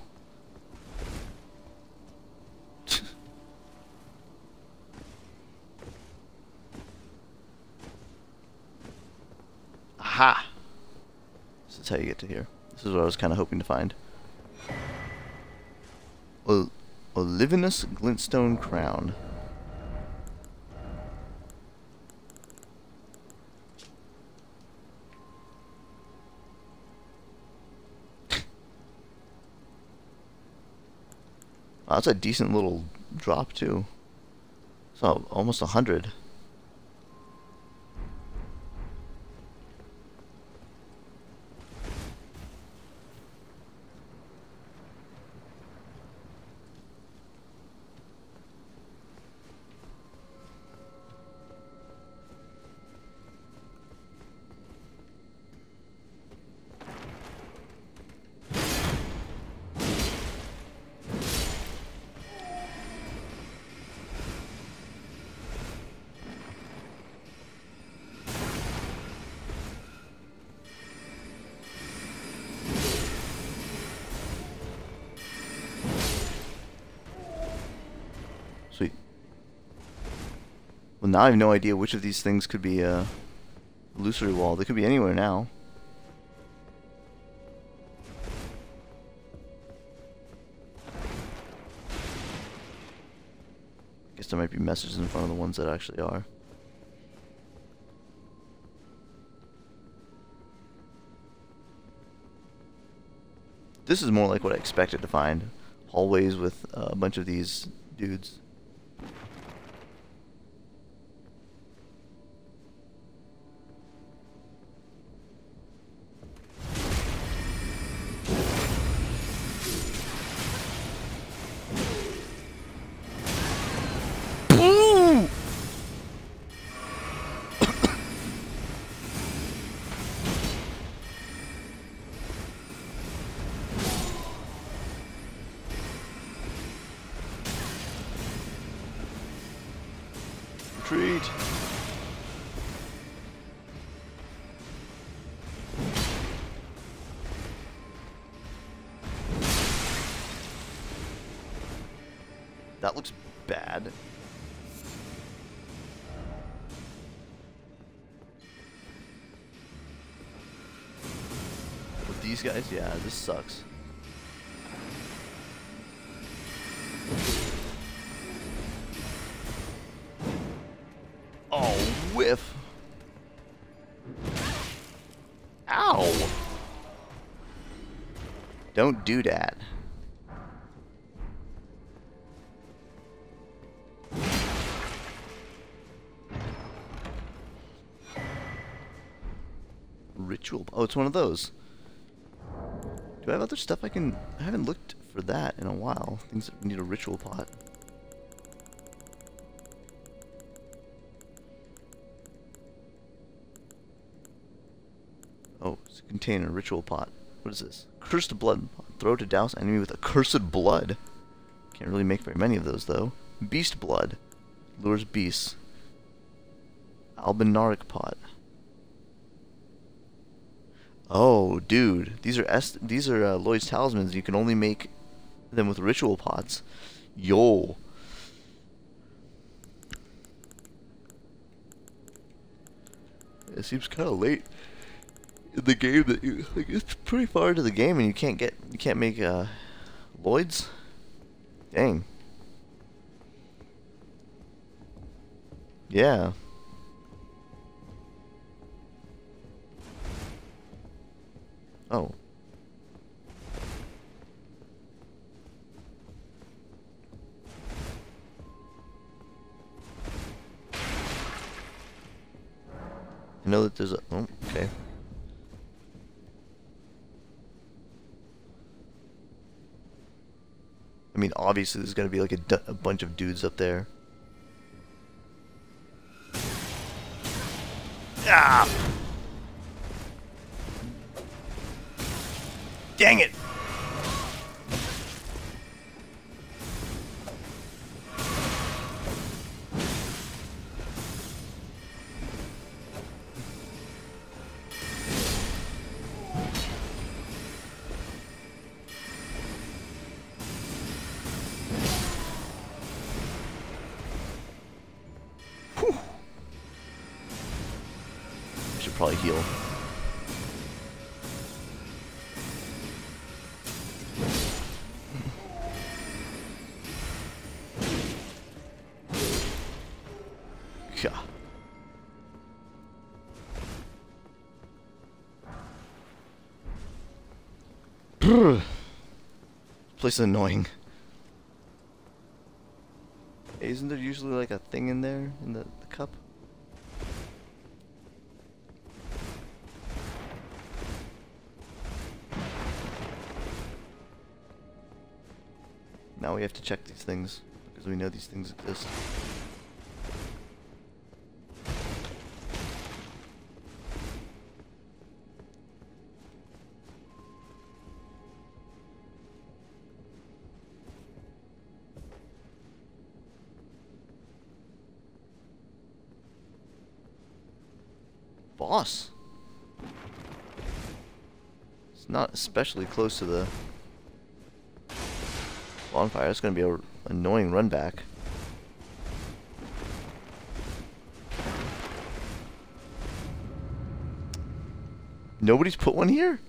Aha! This is how you get to here. This is what I was kind of hoping to find. Ol Olivinus Glintstone Crown. Wow, that's a decent little drop too. So almost a hundred. Sweet. Well, now I have no idea which of these things could be a illusory wall. They could be anywhere now. Guess there might be messages in front of the ones that actually are. This is more like what I expected to find. Hallways with uh, a bunch of these dudes. Retreat. That looks bad. With these guys, yeah, this sucks. Oh, whiff. Ow. Don't do that. Ritual. Oh, it's one of those. Do I have other stuff I can... I haven't looked for that in a while. Things that need a ritual pot. Oh, it's a container, ritual pot. What is this? Cursed blood. Throw to douse enemy with accursed blood. Can't really make very many of those though. Beast blood. Lures beasts. Albinaric pot. Oh, dude, these are est these are uh, Lloyd's talismans. You can only make them with ritual pots. Yo. It seems kind of late in the game that you like. It's pretty far into the game, and you can't get you can't make uh, Lloyd's. Dang. Yeah. Oh. I know that there's a... Oh, okay. I mean, obviously there's gonna be like a, d a bunch of dudes up there. Ah! Dang it! Whew. I should probably heal. Yeah. This place is annoying. Hey, isn't there usually like a thing in there in the, the cup? Now we have to check these things because we know these things exist. Boss. It's not especially close to the bonfire. It's going to be an annoying run back. Nobody's put one here?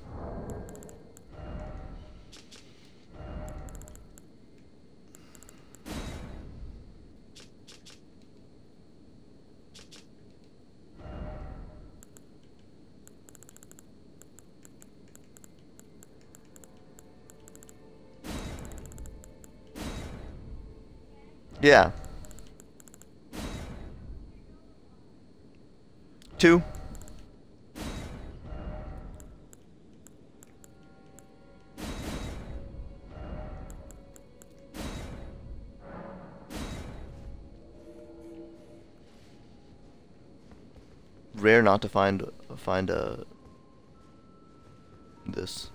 Yeah. Two. Rare not to find find a this.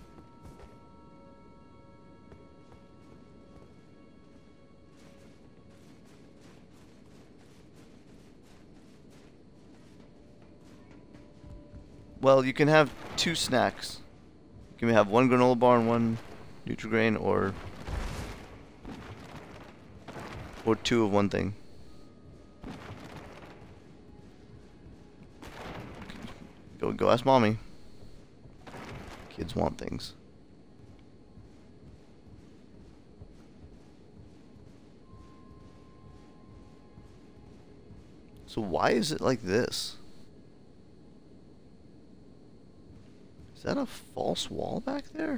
Well, you can have two snacks. You can have one granola bar and one Nutri-Grain, or or two of one thing. Go go ask mommy. Kids want things. So why is it like this? Is that a false wall back there?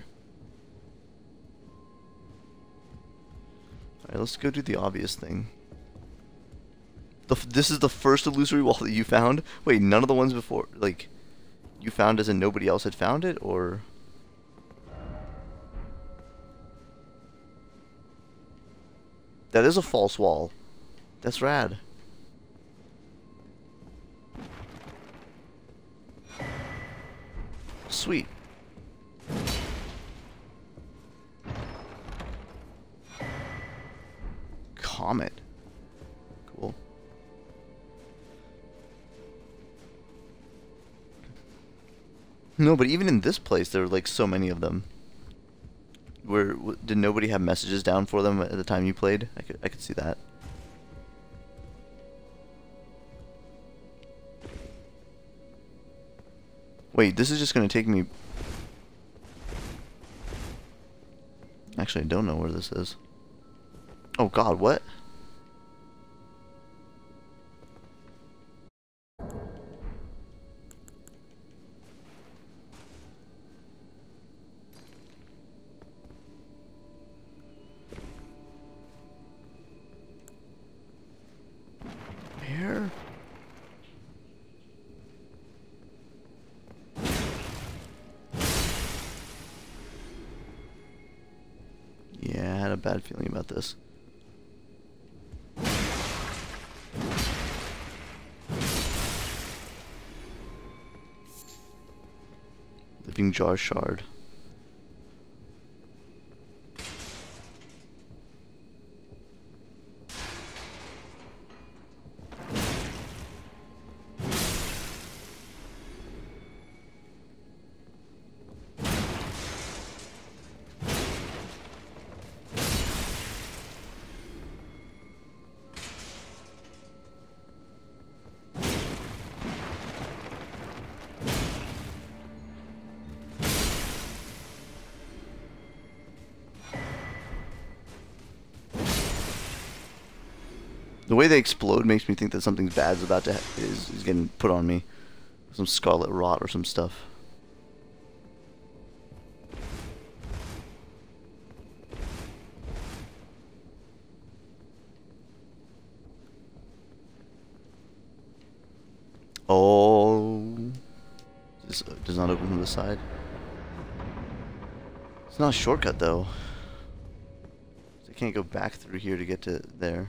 Alright, let's go do the obvious thing. The f this is the first illusory wall that you found? Wait, none of the ones before, like, you found as in nobody else had found it, or? That is a false wall. That's rad. Sweet. Comet. Cool. No, but even in this place, there were like so many of them. Where w did nobody have messages down for them at the time you played? I could I could see that. Wait, this is just gonna take me. Actually, I don't know where this is. Oh God, what? Where? Yeah, I had a bad feeling about this. Living jar shard. The way they explode makes me think that something bad's about to ha is, is getting put on me. Some scarlet rot or some stuff. This does not open from the side. It's not a shortcut though. So I can't go back through here to get to there.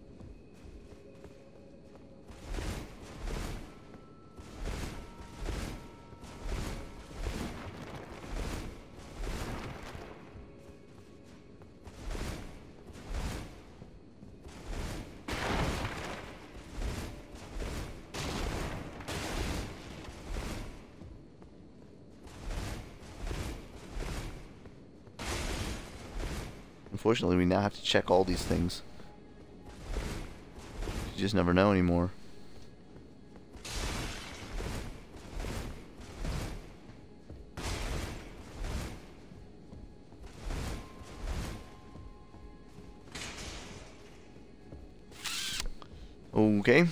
Unfortunately, we now have to check all these things. You just never know anymore. Okay.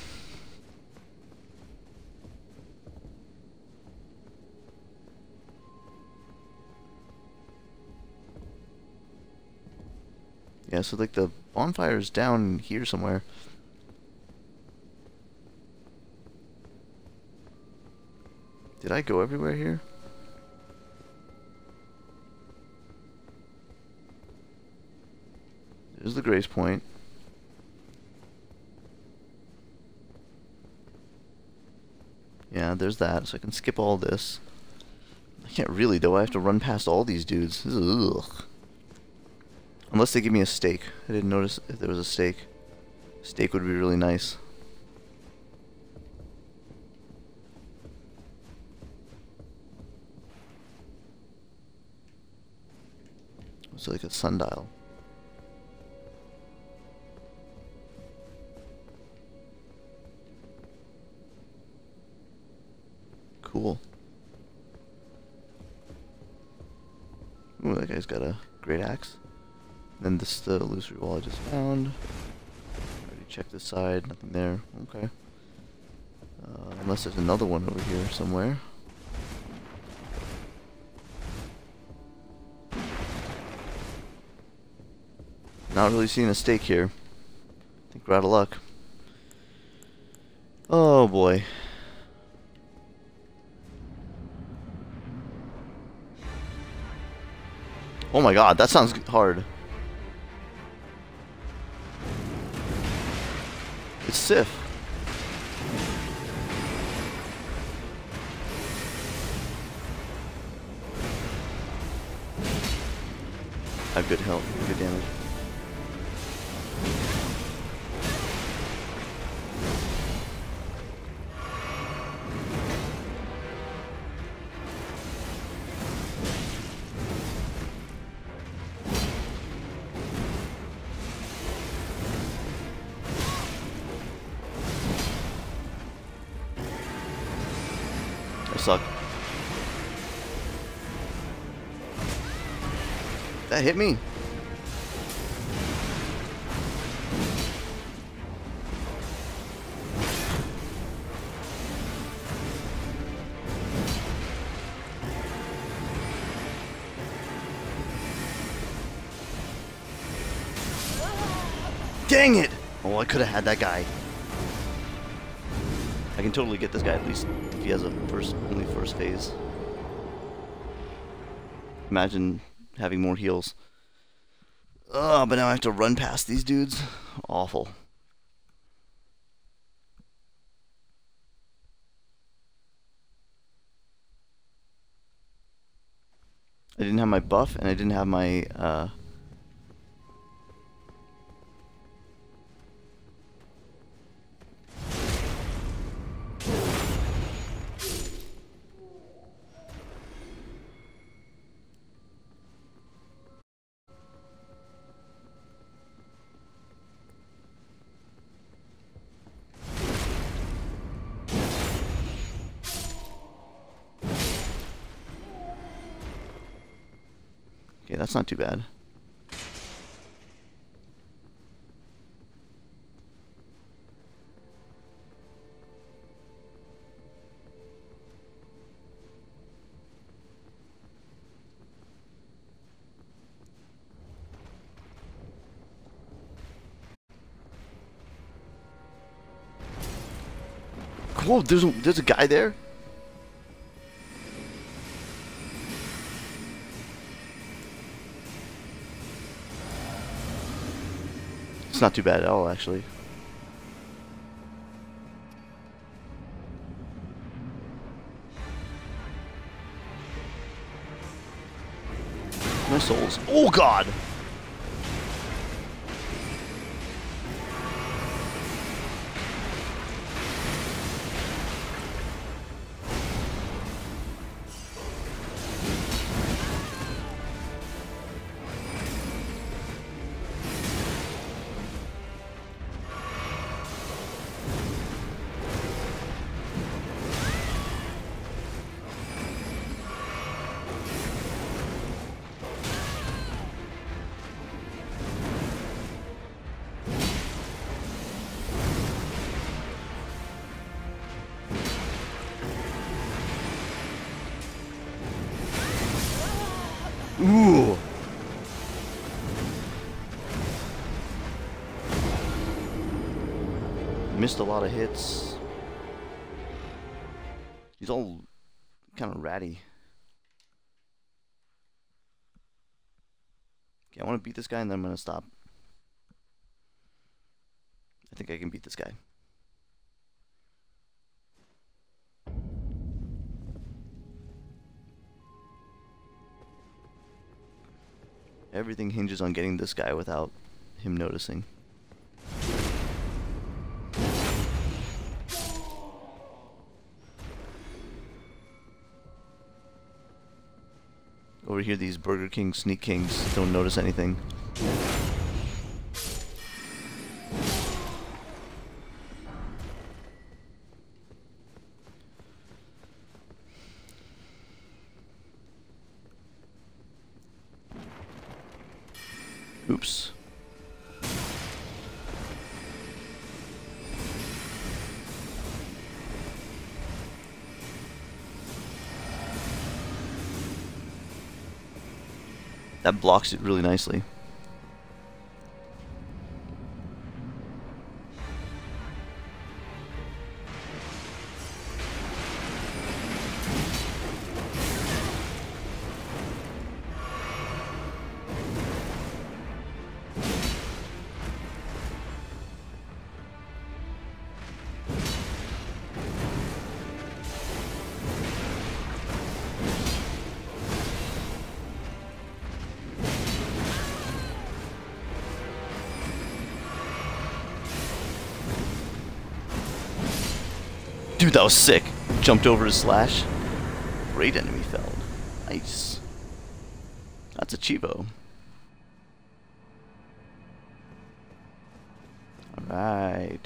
Yeah, so like the bonfire is down here somewhere. Did I go everywhere here? There's the Grace Point. Yeah, there's that, so I can skip all this. I can't really, though. I have to run past all these dudes. Ugh. Unless they give me a steak. I didn't notice if there was a steak. Steak would be really nice. It's like a sundial. Cool. Ooh, that guy's got a great axe. Then this is the illusory wall I just found. Already checked this side, nothing there. Okay. Uh, unless there's another one over here somewhere. Not really seeing a stake here. I think we're out of luck. Oh boy. Oh my god, that sounds hard. It's Sif. I have good health, good damage. I suck. That hit me. Dang it! Oh, I could have had that guy. I can totally get this guy at least if he has a first, only first phase. Imagine having more heals. Ugh, but now I have to run past these dudes. Awful. I didn't have my buff, and I didn't have my, uh... Okay, that's not too bad. Whoa, there's a, there's a guy there? It's not too bad at all, actually. My souls. Oh god! Ooh. Missed a lot of hits. He's all kind of ratty. Okay, I want to beat this guy and then I'm going to stop. I think I can beat this guy. Everything hinges on getting this guy without him noticing. Over here, these Burger King Sneak Kings don't notice anything. Oops. That blocks it really nicely. Dude, that was sick. Jumped over his slash. Great enemy felled. Nice. That's a Chivo. Alright.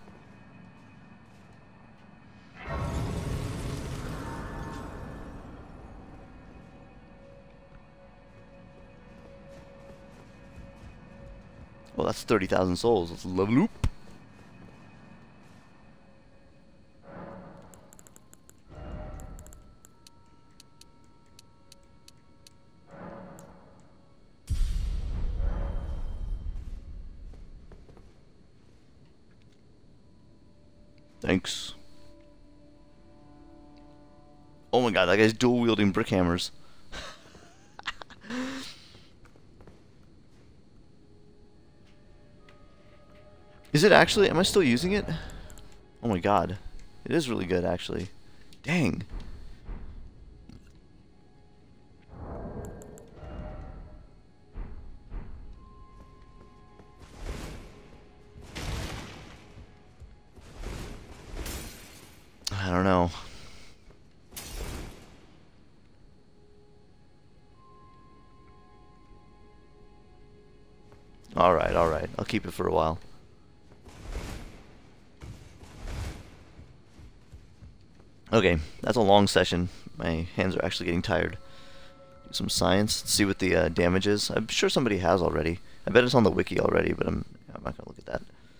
Well, that's thirty thousand souls. Let's level up. Thanks. Oh my god, that guy's dual wielding brick hammers. Is it actually? Am I still using it? Oh my god. It is really good, actually. Dang. I don't know. Alright, alright. I'll keep it for a while. Okay, that's a long session. My hands are actually getting tired. Do some science, see what the uh, damage is. I'm sure somebody has already. I bet it's on the wiki already, but I'm, I'm not gonna look at that.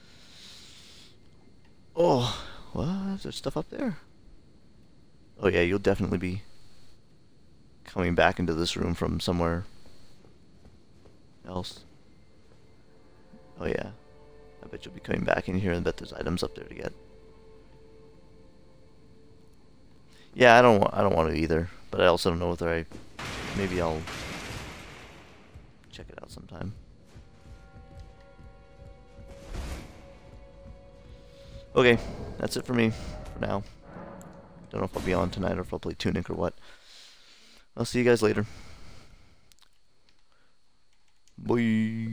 Oh, what? Is there stuff up there? Oh yeah, you'll definitely be coming back into this room from somewhere else. Oh yeah, I bet you'll be coming back in here and bet there's items up there to get. Yeah, I don't want I don't want to either, but I also don't know whether I maybe I'll check it out sometime. Okay, that's it for me for now. Don't know if I'll be on tonight or if I'll play Tunic or what. I'll see you guys later. Bye.